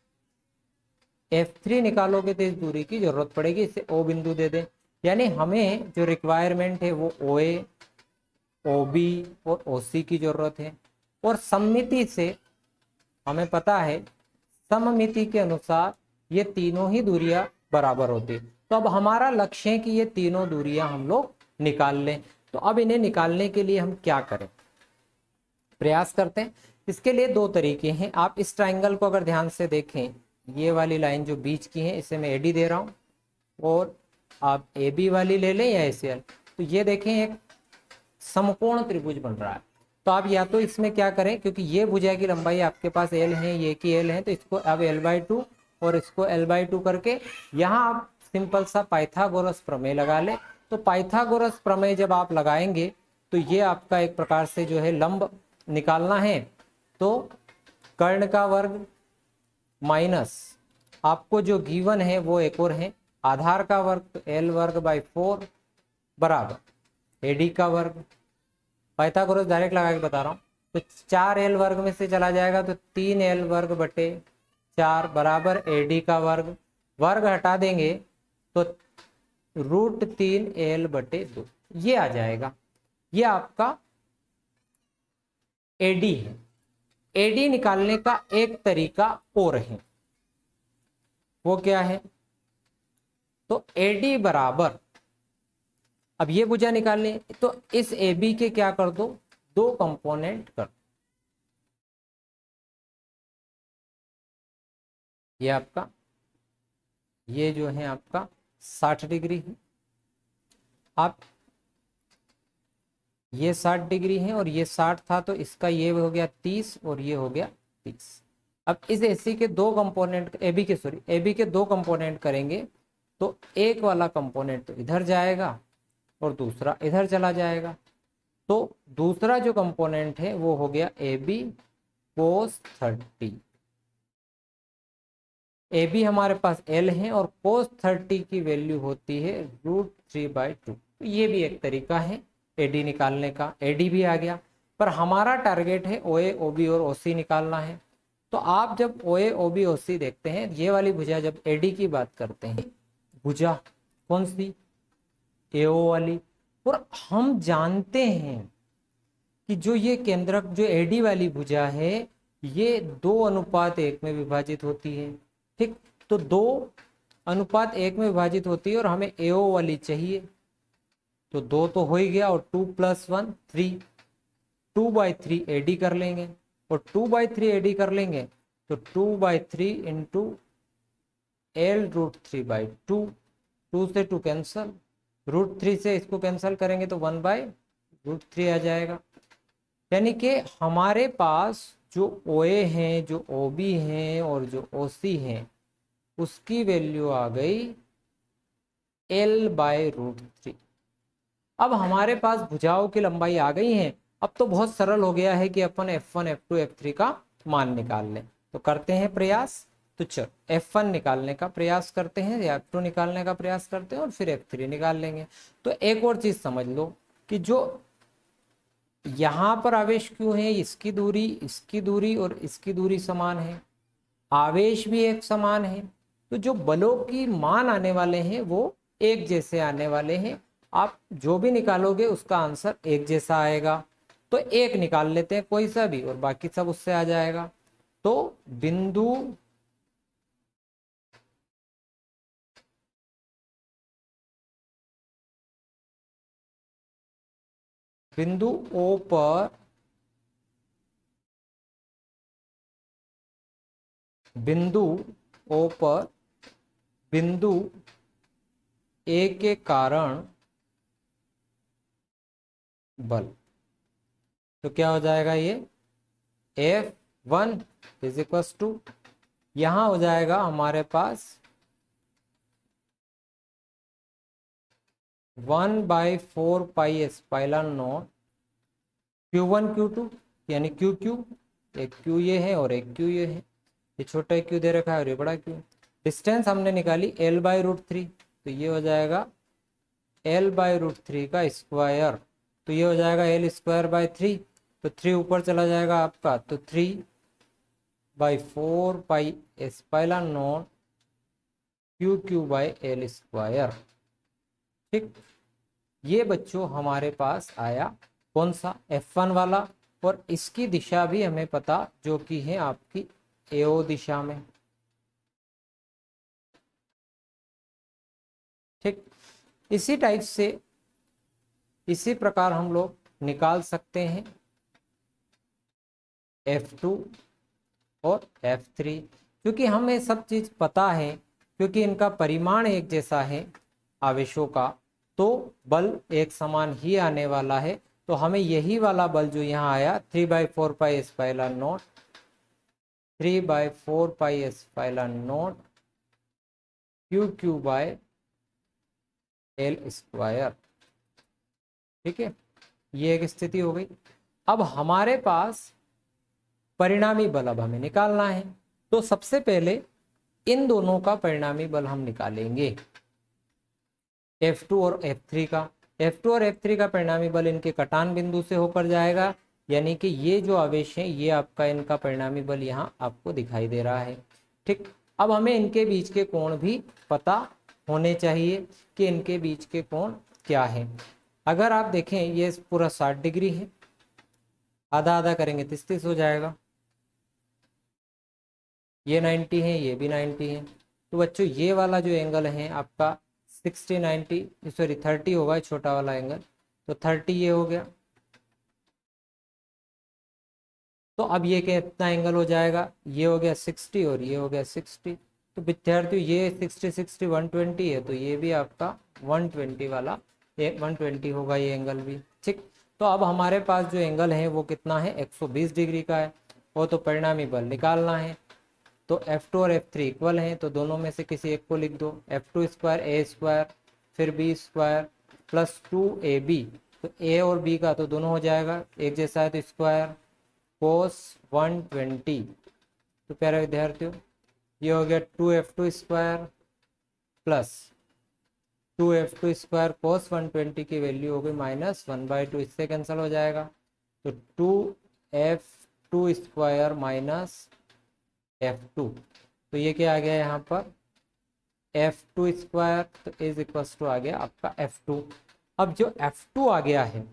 F3 निकालोगे तो इस दूरी की जरूरत पड़ेगी। इसे O बिंदु दे दें, यानी हमें जो रिक्वायरमेंट है वो OA, OB और OC की जरूरत है। और सममिति से हमें पता है, सममिति के अनुसार ये तीनों ही दूरियां बराबर होती है। तो अब हमारा लक्ष्य है कि ये तीनों दूरियां हम लोग निकाल लें। तो अब इन्हें निकालने के लिए हम क्या करें, प्रयास करते हैं। इसके लिए 2 तरीके हैं। आप इस ट्रायंगल को अगर ध्यान से देखें, ये वाली लाइन जो बीच की है इसे मैं AD दे रहा हूं, और आप AB वाली ले लें या ACL। तो ये देखें एक समकोण त्रिभुज बन रहा है। तो आप या तो इसमें क्या करें, क्योंकि ये भुजा की लंबाई आपके पास L है, ये की L है, तो इसको अब L/2 और इसको L/2 करके यहाँ आप सिंपल सा पाइथागोरस प्रमेय लगा ले। तो पाइथागोरस प्रमेय जब आप लगाएंगे तो ये आपका एक प्रकार से जो है लंब निकालना है, तो कर्ण का वर्ग माइनस आपको जो गिवन है वो एक और है आधार का वर्ग, तो L²/4 बराबर AD का वर्ग। पाइथागोरस डायरेक्ट लगा के बता रहा हूँ, तो 4L² में से चला जाएगा तो 3L²/4 बराबर AD का वर्ग। वर्ग हटा देंगे तो √3L/2 ये आ जाएगा। ये आपका AD है। AD निकालने का एक तरीका और है, वो क्या है, तो AD बराबर, अब ये भुजा निकालनी है तो इस AB के क्या कर दो, 2 कंपोनेंट कर दो। ये आपका, ये जो है आपका 60 डिग्री है, आप ये 60 डिग्री है और ये 60 था, तो इसका ये हो गया 30 और ये हो गया 30। अब इस AC के 2 कंपोनेंट, AB के 2 कंपोनेंट करेंगे तो एक वाला कंपोनेंट तो इधर जाएगा और दूसरा इधर चला जाएगा। तो दूसरा जो कंपोनेंट है वो हो गया A B cos 30। A B हमारे पास एल है और कोस 30 की वैल्यू होती है √3/2। ये भी एक तरीका है एडी निकालने का, एडी भी आ गया। पर हमारा टारगेट है ओए ओबी और ओसी निकालना है। तो आप जब ओए ओबी ओसी देखते हैं, ये वाली भुजा जब एडी की बात करते हैं, भुजा कौन सी, एओ वाली। और हम जानते हैं कि जो ये केंद्रक जो एडी वाली भुजा है ये 2:1 में विभाजित होती है। ठीक, तो 2:1 में विभाजित होती है और हमें एओ वाली चाहिए। तो 2 तो हो ही गया और 2 + 1 3, 2/3 एडी कर लेंगे और 2/3 एडी कर लेंगे तो 2/3 इंटू L √3/2। 2 से 2 कैंसल, √3 से इसको कैंसल करेंगे तो 1/√3 आ जाएगा। यानी कि हमारे पास जो ओए हैं, जो ओबी हैं और जो ओसी हैं उसकी वैल्यू आ गई L/√3। अब हमारे पास भुजाओं की लंबाई आ गई है। अब तो बहुत सरल हो गया है कि अपन F1 F2 F3 का मान निकाल लें। तो करते हैं प्रयास। तो चलो F1 निकालने का प्रयास करते हैं या F2 निकालने का प्रयास करते हैं और फिर F3 निकाल लेंगे। तो एक और चीज समझ लो कि जो यहां पर आवेश क्यों है, इसकी दूरी और इसकी दूरी समान है, आवेश भी एक समान है। तो जो बलों की मान आने वाले हैं वो एक जैसे आने वाले हैं। आप जो भी निकालोगे उसका आंसर एक जैसा आएगा। तो एक निकाल लेते हैं कोई सा भी और बाकी सब उससे आ जाएगा। तो बिंदु O पर बिंदु A के कारण बल, तो क्या हो जाएगा ये F1 = यहां हो जाएगा हमारे पास 1/4 pi epsilon naught Q1 Q2 यानी QQ। एक Q ये है और एक Q ये है, ये छोटा Q दे रखा है और ये बड़ा Q। डिस्टेंस हमने निकाली L/√3, तो ये हो जाएगा L/√3 का स्क्वायर। तो ये हो जाएगा L²/3, तो 3 ऊपर चला जाएगा आपका, तो 3/4 पाई एप्सिलॉन नॉट QQ/L²। ठीक, ये बच्चों हमारे पास आया कौन सा, F1 वाला। और इसकी दिशा भी हमें पता, जो कि है आपकी AO दिशा में। ठीक, इसी टाइप से इसी प्रकार हम लोग निकाल सकते हैं F2 और F3, क्योंकि हमें सब चीज पता है, क्योंकि इनका परिमाण एक जैसा है आवेशों का, तो बल एक समान ही आने वाला है। तो हमें यही वाला बल जो यहाँ आया 3/4 pi epsilon naught 3/4 pi epsilon naught QQ/L²। ठीक है, ये एक स्थिति हो गई। अब हमारे पास परिणामी बल अब हमें निकालना है। तो सबसे पहले इन दोनों का परिणामी बल हम निकालेंगे, F2 और F3 का। F2 और F3 का परिणामी बल इनके कटान बिंदु से होकर जाएगा, यानी कि ये जो आवेश है ये आपका, इनका परिणामी बल यहाँ आपको दिखाई दे रहा है। ठीक, अब हमें इनके बीच के कोण भी पता होने चाहिए कि इनके बीच के कोण क्या है। अगर आप देखें ये पूरा 60 डिग्री है, आधा आधा करेंगे 30 हो जाएगा, ये 90 है, ये भी 90 है। तो बच्चों ये वाला जो एंगल है आपका 30 होगा, छोटा वाला एंगल, तो 30 ये हो गया। तो अब ये कितना एंगल हो जाएगा, ये हो गया 60 और ये हो गया 60। तो विद्यार्थियों ये 60 120 है, तो ये भी आपका 120 वाला 120 होगा ये एंगल भी। ठीक, तो अब हमारे पास जो एंगल है वो कितना है, 120 डिग्री का है। वो तो परिणामी बल निकालना है। तो F2 और F3 इक्वल हैं, तो दोनों में से किसी एक को लिख दो। F2 स्क्वायर A स्क्वायर फिर B स्क्वायर प्लस 2AB, तो A और B का तो दोनों हो जाएगा, एक जैसा है तो स्क्वायर cos 120। तो प्यारे विद्यार्थियों ये हो गया 2F2 square plus 2F2 square cos 120 की वैल्यू हो गई -1/2, इससे कैंसिल हो जाएगा। तो 2F2 स्क्वायर माइनस F2, तो ये क्या आ गया यहाँ पर F2 स्क्वायर, तो इज इक्वल टू आ गया आपका F2। अब जो F2 आ गया है,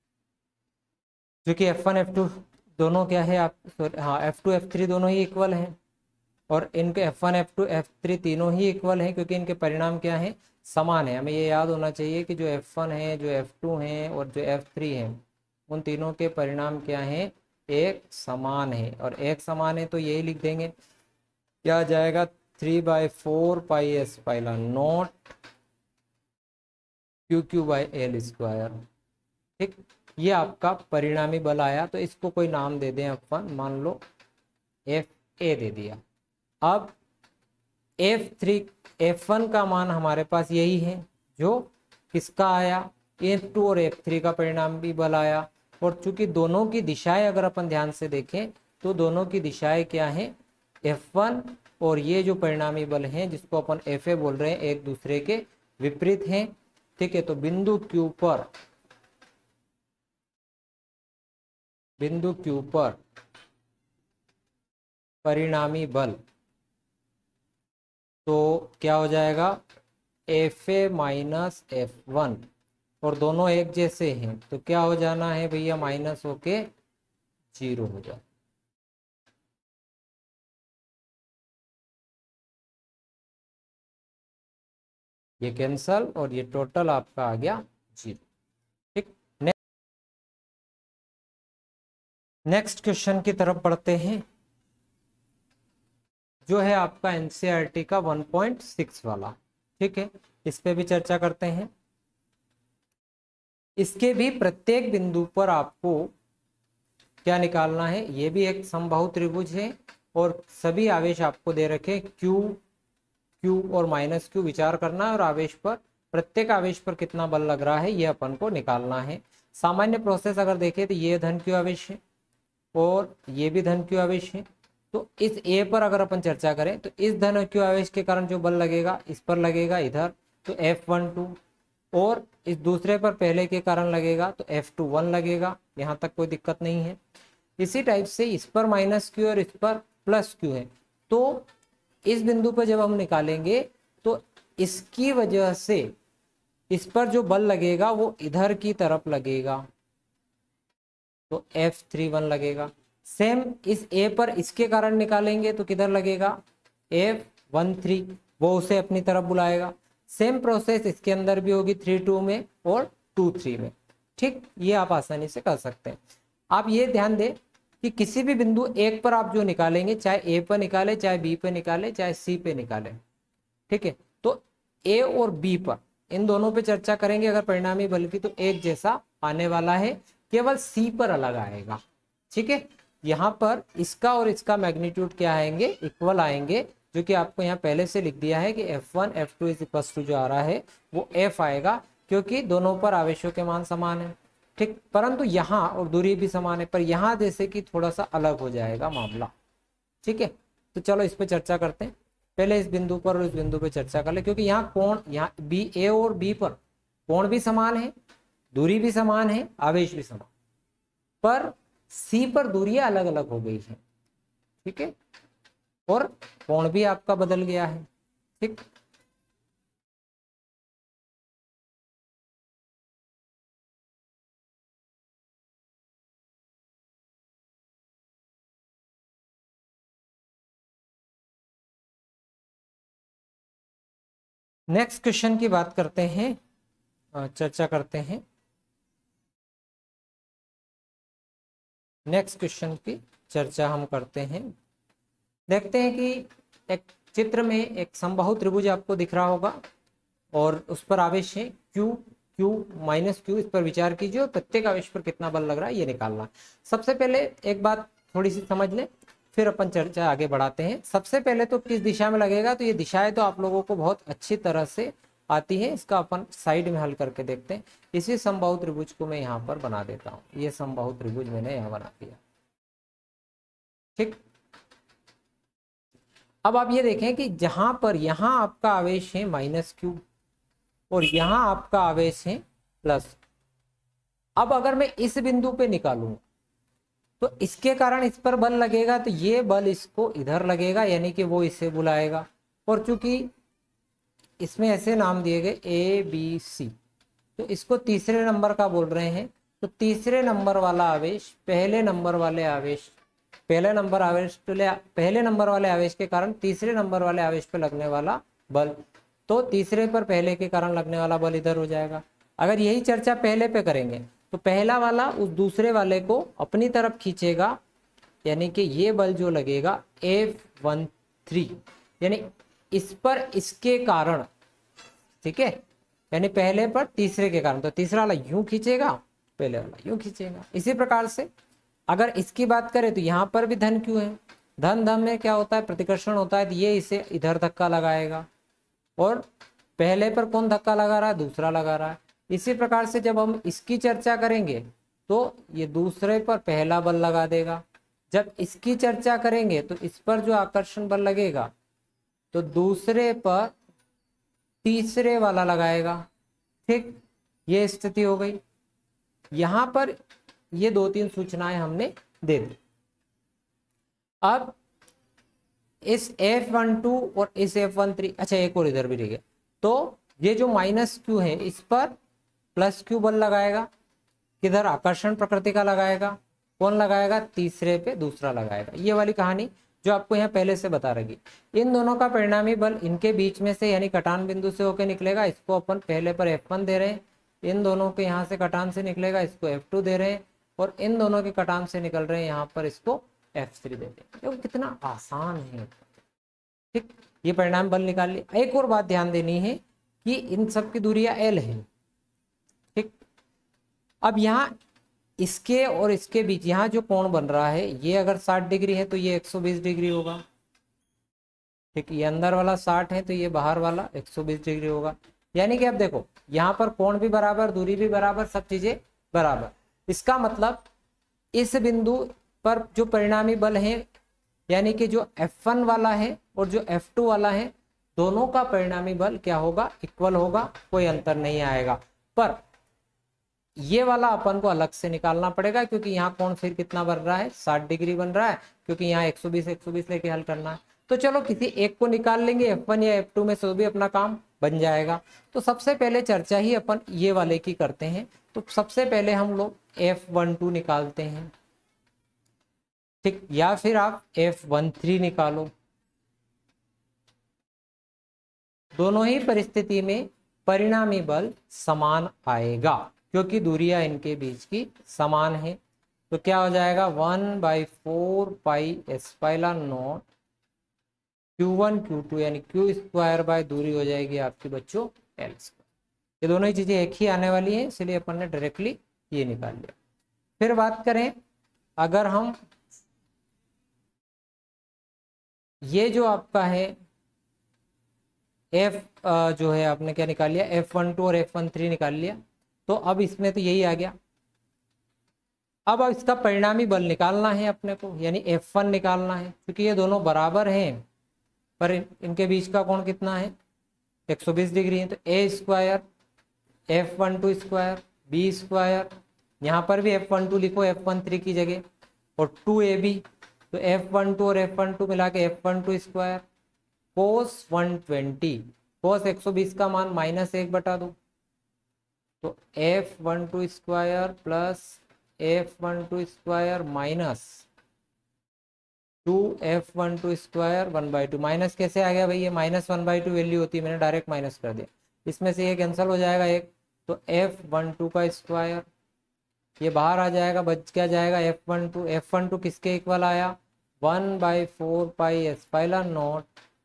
जो कि F1 F2 दोनों क्या है आप हाँ F2 F3 दोनों ही इक्वल हैं, और इनके F1 F2 F3 तीनों ही इक्वल हैं क्योंकि इनके परिणाम क्या हैं, समान है। हमें ये याद होना चाहिए कि जो F1 है, जो F2 है और जो F3 है, उन तीनों के परिणाम क्या हैं, एक समान है। और एक समान है तो यही लिख देंगे, क्या आ जाएगा 3/4 pi epsilon naught QQ/L square. ठीक, ये आपका परिणामी बल आया, तो इसको कोई नाम दे दें अपन, मान लो FA दे दिया। अब F3 F1 का मान हमारे पास यही है जो किसका आया, F2 और F3 का परिणाम भी बल आया। और चूंकि दोनों की दिशाएं अगर अपन ध्यान से देखें तो दोनों की दिशाएं क्या हैं, F1 और ये जो परिणामी बल हैं जिसको अपन FA बोल रहे हैं, एक दूसरे के विपरीत हैं। ठीक है, तो बिंदु Q पर परिणामी बल तो क्या हो जाएगा FA माइनस F1, और दोनों एक जैसे हैं तो क्या हो जाना है भैया, माइनस होके 0 हो जाए। ये कैंसल और ये टोटल आपका आ गया 0। ठीक, नेक्स्ट क्वेश्चन की तरफ बढ़ते हैं, जो है आपका NCERT का 1.6 वाला। ठीक है, इस पे भी चर्चा करते हैं। इसके भी प्रत्येक बिंदु पर आपको क्या निकालना है, ये भी एक समबाहु त्रिभुज है और सभी आवेश आपको दे रखे Q और -Q, विचार करना है और आवेश पर, प्रत्येक आवेश पर कितना बल लग रहा है ये अपन को निकालना है। सामान्य प्रोसेस अगर देखें तो ये धन Q आवेश है और ये भी धन Q आवेश है। तो इस A पर अगर अपन चर्चा करें तो इस धन Q आवेश के कारण जो बल लगेगा इस पर लगेगा इधर, तो F12, और इस दूसरे पर पहले के कारण लगेगा तो F21 लगेगा। यहाँ तक कोई दिक्कत नहीं है। इसी टाइप से इस पर -Q और इस पर +Q है, तो इस बिंदु पर जब हम निकालेंगे तो इसकी वजह से इस पर जो बल लगेगा वो इधर की तरफ लगेगा, तो F31 लगेगा। सेम इस A पर इसके कारण निकालेंगे तो किधर लगेगा, F13, वो उसे अपनी तरफ बुलाएगा। सेम प्रोसेस इसके अंदर भी होगी 3-2 में और 2-3 में। ठीक, ये आप आसानी से कर सकते हैं। आप ये ध्यान दें कि किसी भी बिंदु 1 पर आप जो निकालेंगे, चाहे A पर निकाले, चाहे B पर निकाले, चाहे C पे निकाले, ठीक है, तो A और B पर इन दोनों पे चर्चा करेंगे अगर परिणामी बल की, तो एक जैसा आने वाला है, केवल C पर अलग आएगा। ठीक है, यहाँ पर इसका और इसका मैग्नीट्यूड क्या आएंगे, इक्वल आएंगे, जो कि आपको यहाँ पहले से लिख दिया है कि F1 F2 is equal to जो आ रहा है वो F आएगा, क्योंकि दोनों पर आवेशों के मान समान है। ठीक, परंतु यहाँ और दूरी भी समान है, पर यहाँ जैसे कि थोड़ा सा अलग हो जाएगा मामला। ठीक है, तो चलो इस पर चर्चा करते हैं। पहले इस बिंदु पर और इस बिंदु पर चर्चा कर ले, क्योंकि यहाँ कोण, यहाँ A और B पर कोण भी समान है, दूरी भी समान है, आवेश भी समान, पर C पर दूरियां अलग अलग हो गई है। ठीक है, और कोण भी आपका बदल गया है। ठीक, नेक्स्ट क्वेश्चन की बात करते हैं, चर्चा करते हैं। नेक्स्ट क्वेश्चन की चर्चा हम करते हैं। देखते हैं कि एक चित्र में एक समबाहु त्रिभुज आपको दिख रहा होगा और उस पर आवेश है Q -Q, इस पर विचार कीजिए और प्रत्येक आवेश पर कितना बल लग रहा है ये निकालना। सबसे पहले एक बात थोड़ी सी समझ लें, फिर अपन चर्चा आगे बढ़ाते हैं। सबसे पहले तो किस दिशा में लगेगा, तो ये दिशाएं तो आप लोगों को बहुत अच्छी तरह से आती है, इसका अपन साइड में हल करके देखते हैं। इसी समबाहु त्रिभुज को मैं यहाँ पर बना देता हूँ, ये समबाहु त्रिभुज मैंने यहाँ बना दिया। ठीक, अब आप ये देखें कि जहां पर यहाँ आपका आवेश है -q और यहाँ आपका आवेश है प्लस। अब अगर मैं इस बिंदु पे निकालूं तो इसके कारण इस पर बल लगेगा, तो ये बल इसको इधर लगेगा, यानी कि वो इसे बुलाएगा। और चूंकि इसमें ऐसे नाम दिए गए ABC, तो इसको तीसरे नंबर का बोल रहे हैं। तो तीसरे नंबर वाला आवेश पहले नंबर वाले आवेश पहले नंबर वाले आवेश के कारण तीसरे नंबर वाले आवेश पे लगने वाला बल, तो तीसरे पर पहले के कारण लगने वाला बल इधर हो जाएगा। अगर यही चर्चा पहले पे करेंगे तो पहला वाला उस दूसरे वाले को अपनी तरफ खींचेगा, यानी कि ये बल जो लगेगा F13, यानी इस पर इसके कारण, ठीक है, यानी पहले पर तीसरे के कारण, तो तीसरा वाला यूं खींचेगा, पहले वाला यूं खींचेगा। इसी प्रकार से अगर इसकी बात करें तो यहाँ पर भी धन क्यों है, धन में क्या होता है, प्रतिकर्षण होता है, तो ये इसे इधर धक्का लगाएगा और पहले पर कौन धक्का लगा रहा है, दूसरा लगा रहा है। इसी प्रकार से जब हम इसकी चर्चा करेंगे तो ये दूसरे पर पहला बल लगा देगा। जब इसकी चर्चा करेंगे तो इस पर जो आकर्षण बल लगेगा तो दूसरे पर तीसरे वाला लगाएगा। ठीक, ये स्थिति हो गई। यहां पर ये 2-3 सूचनाएं हमने दे दी। अब इस F12 और इस F13, अच्छा एक और इधर भी रह गया, तो ये जो -q है इस पर +q बल लगाएगा, किधर, आकर्षण प्रकृति का लगाएगा। कौन लगाएगा, तीसरे पे दूसरा लगाएगा। ये वाली कहानी जो आपको यहाँ पहले से बता रही। इन दोनों का परिणामी बल इनके बीच में से यानी कटान बिंदु से होकर निकलेगा, इसको अपन पहले पर F1 दे रहे हैं। इन दोनों के यहाँ से कटान से निकलेगा, इसको F2 दे रहे हैं, और इन दोनों के कटान से निकल रहे हैं यहाँ पर, इसको F3 दे रहे हैं। तो कितना आसान है। ठीक, ये परिणाम बल निकाल लिया। एक और बात ध्यान देनी है कि इन सब की दूरियां L है। ठीक, अब यहाँ इसके और इसके बीच यहाँ जो कोण बन रहा है, ये अगर 60 डिग्री है तो ये 120 डिग्री होगा। ठीक, ये अंदर वाला 60 है तो ये बाहर वाला 120 डिग्री होगा। यानी कि अब देखो यहाँ पर कोण भी बराबर, दूरी भी बराबर, सब चीजें बराबर। इसका मतलब इस बिंदु पर जो परिणामी बल है, यानी कि जो F1 वाला है और जो F2 वाला है, दोनों का परिणामी बल क्या होगा, इक्वल होगा, कोई अंतर नहीं आएगा। पर ये वाला अपन को अलग से निकालना पड़ेगा, क्योंकि यहाँ कोण फिर कितना बन रहा है, 60 डिग्री बन रहा है, क्योंकि यहाँ 120 लेके हल करना है। तो चलो किसी एक को निकाल लेंगे F1 या F2 में, से भी अपना काम बन जाएगा। तो सबसे पहले चर्चा ही अपन ये वाले की करते हैं। तो सबसे पहले हम लोग F12 निकालते हैं। ठीक, या फिर आप F13 निकालो। दोनों ही परिस्थिति में परिणामी बल समान आएगा, क्योंकि दूरियां इनके बीच की समान है। तो क्या हो जाएगा, 1/4 पाई एप्सिलॉन0 Q1 Q2, यानी Q² दूरी हो जाएगी आपकी बच्चों L²। ये दोनों ही चीजें एक ही आने वाली है, इसलिए अपन ने डायरेक्टली ये निकाल लिया। फिर बात करें, अगर हम ये जो आपका है F जो है आपने क्या निकाल लिया, F12 और F13 निकाल लिया, तो अब इसमें तो यही आ गया। अब इसका परिणामी बल निकालना है अपने को, यानी F1 निकालना है, क्योंकि ये दोनों बराबर हैं, पर इनके बीच का कोण कितना है, 120 डिग्री है। तो A² F12² B², यहाँ पर भी F12 लिखो F13 की जगह, और 2AB, तो F12 और F12 मिला के F12² cos 120, cos 120 का मान -1 बटा 2, तो F12² plus F12² minus 2F12² 1/2। Minus कैसे आ गया भाई, ये -1/2 वैल्यू होती है, मैंने डायरेक्ट माइनस कर दिया। इसमें से ये कैंसिल हो जाएगा एक, तो F12² ये बाहर आ जाएगा, बच क्या जाएगा F12 किसके इक्वल आया, 1/4 पाई एप्सिलॉन0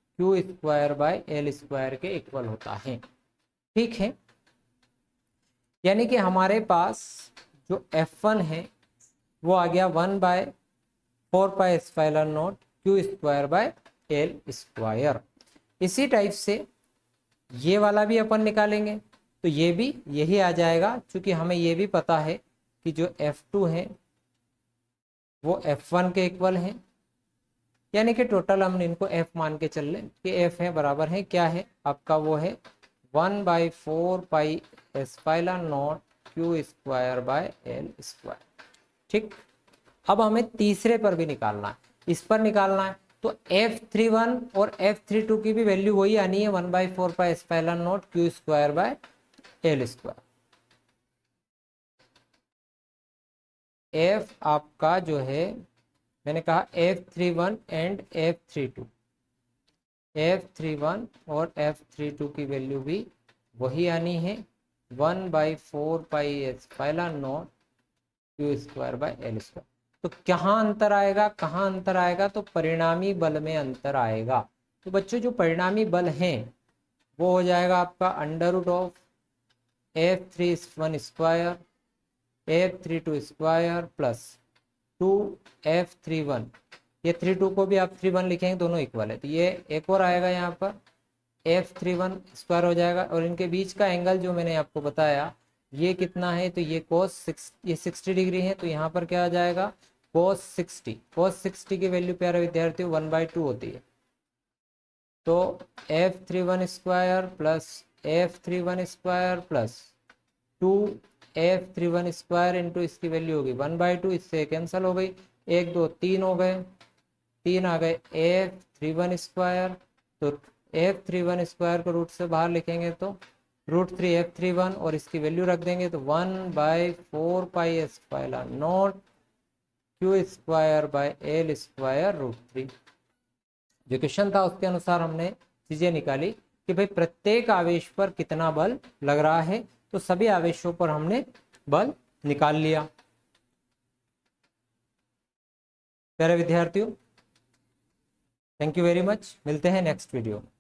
Q²/L² के इक्वल होता है। ठीक है, यानी कि हमारे पास जो F1 है वो आ गया 1/4 4 pi epsilon naught Q square by L square. इसी टाइप से ये वाला भी अपन निकालेंगे, तो ये भी यही आ जाएगा, क्योंकि हमें ये भी पता है कि जो F2 है वो F1 के इक्वल है, यानी कि टोटल हम इनको F मान के चल लें कि F है बराबर है क्या है आपका, वो है 1/4 pi epsilon naught Q square by L square. ठीक, अब हमें तीसरे पर भी निकालना है, इस पर निकालना है, तो F31 और F32 की भी वैल्यू वही आनी है 1/4 pi epsilon naught Q square by L square. F आपका जो है, मैंने कहा F31 एंड F32, F31 और F32 की वैल्यू भी वही आनी है 1/4 pi epsilon naught Q square by L square. तो कहाँ अंतर आएगा, कहाँ अंतर आएगा, तो परिणामी बल में अंतर आएगा। तो बच्चों जो परिणामी बल हैं वो हो जाएगा आपका under root of F31 square F32 square plus 2F31, ये 32 को भी आप 31 लिखेंगे, दोनों इक्वल है, तो ये एक और आएगा यहाँ पर F31 स्क्वायर हो जाएगा, और इनके बीच का एंगल जो मैंने आपको बताया ये कितना है, तो ये ये 60 डिग्री है, तो यहाँ पर क्या आ जाएगा cos 60 की वैल्यू प्यारे विद्यार्थियों 1/2 होती है, तो F31 square plus F31 square plus 2F31 square into इसकी वैल्यू होगी 1/2, इससे कैंसिल हो गई, 1 2 3 हो गए, 3 आ गए F31 स्क्वायर, तो F31 स्क्वायर को रूट से बाहर लिखेंगे तो √3 F31 और इसकी वैल्यू रख देंगे, तो 1/4 pi epsilon naught Q square by L square √3। जो क्वेश्चन था उसके अनुसार हमने चीजें निकाली कि भाई प्रत्येक आवेश पर कितना बल लग रहा है, तो सभी आवेशों पर हमने बल निकाल लिया। प्यारे विद्यार्थियों, थैंक यू वेरी मच, मिलते हैं नेक्स्ट वीडियो।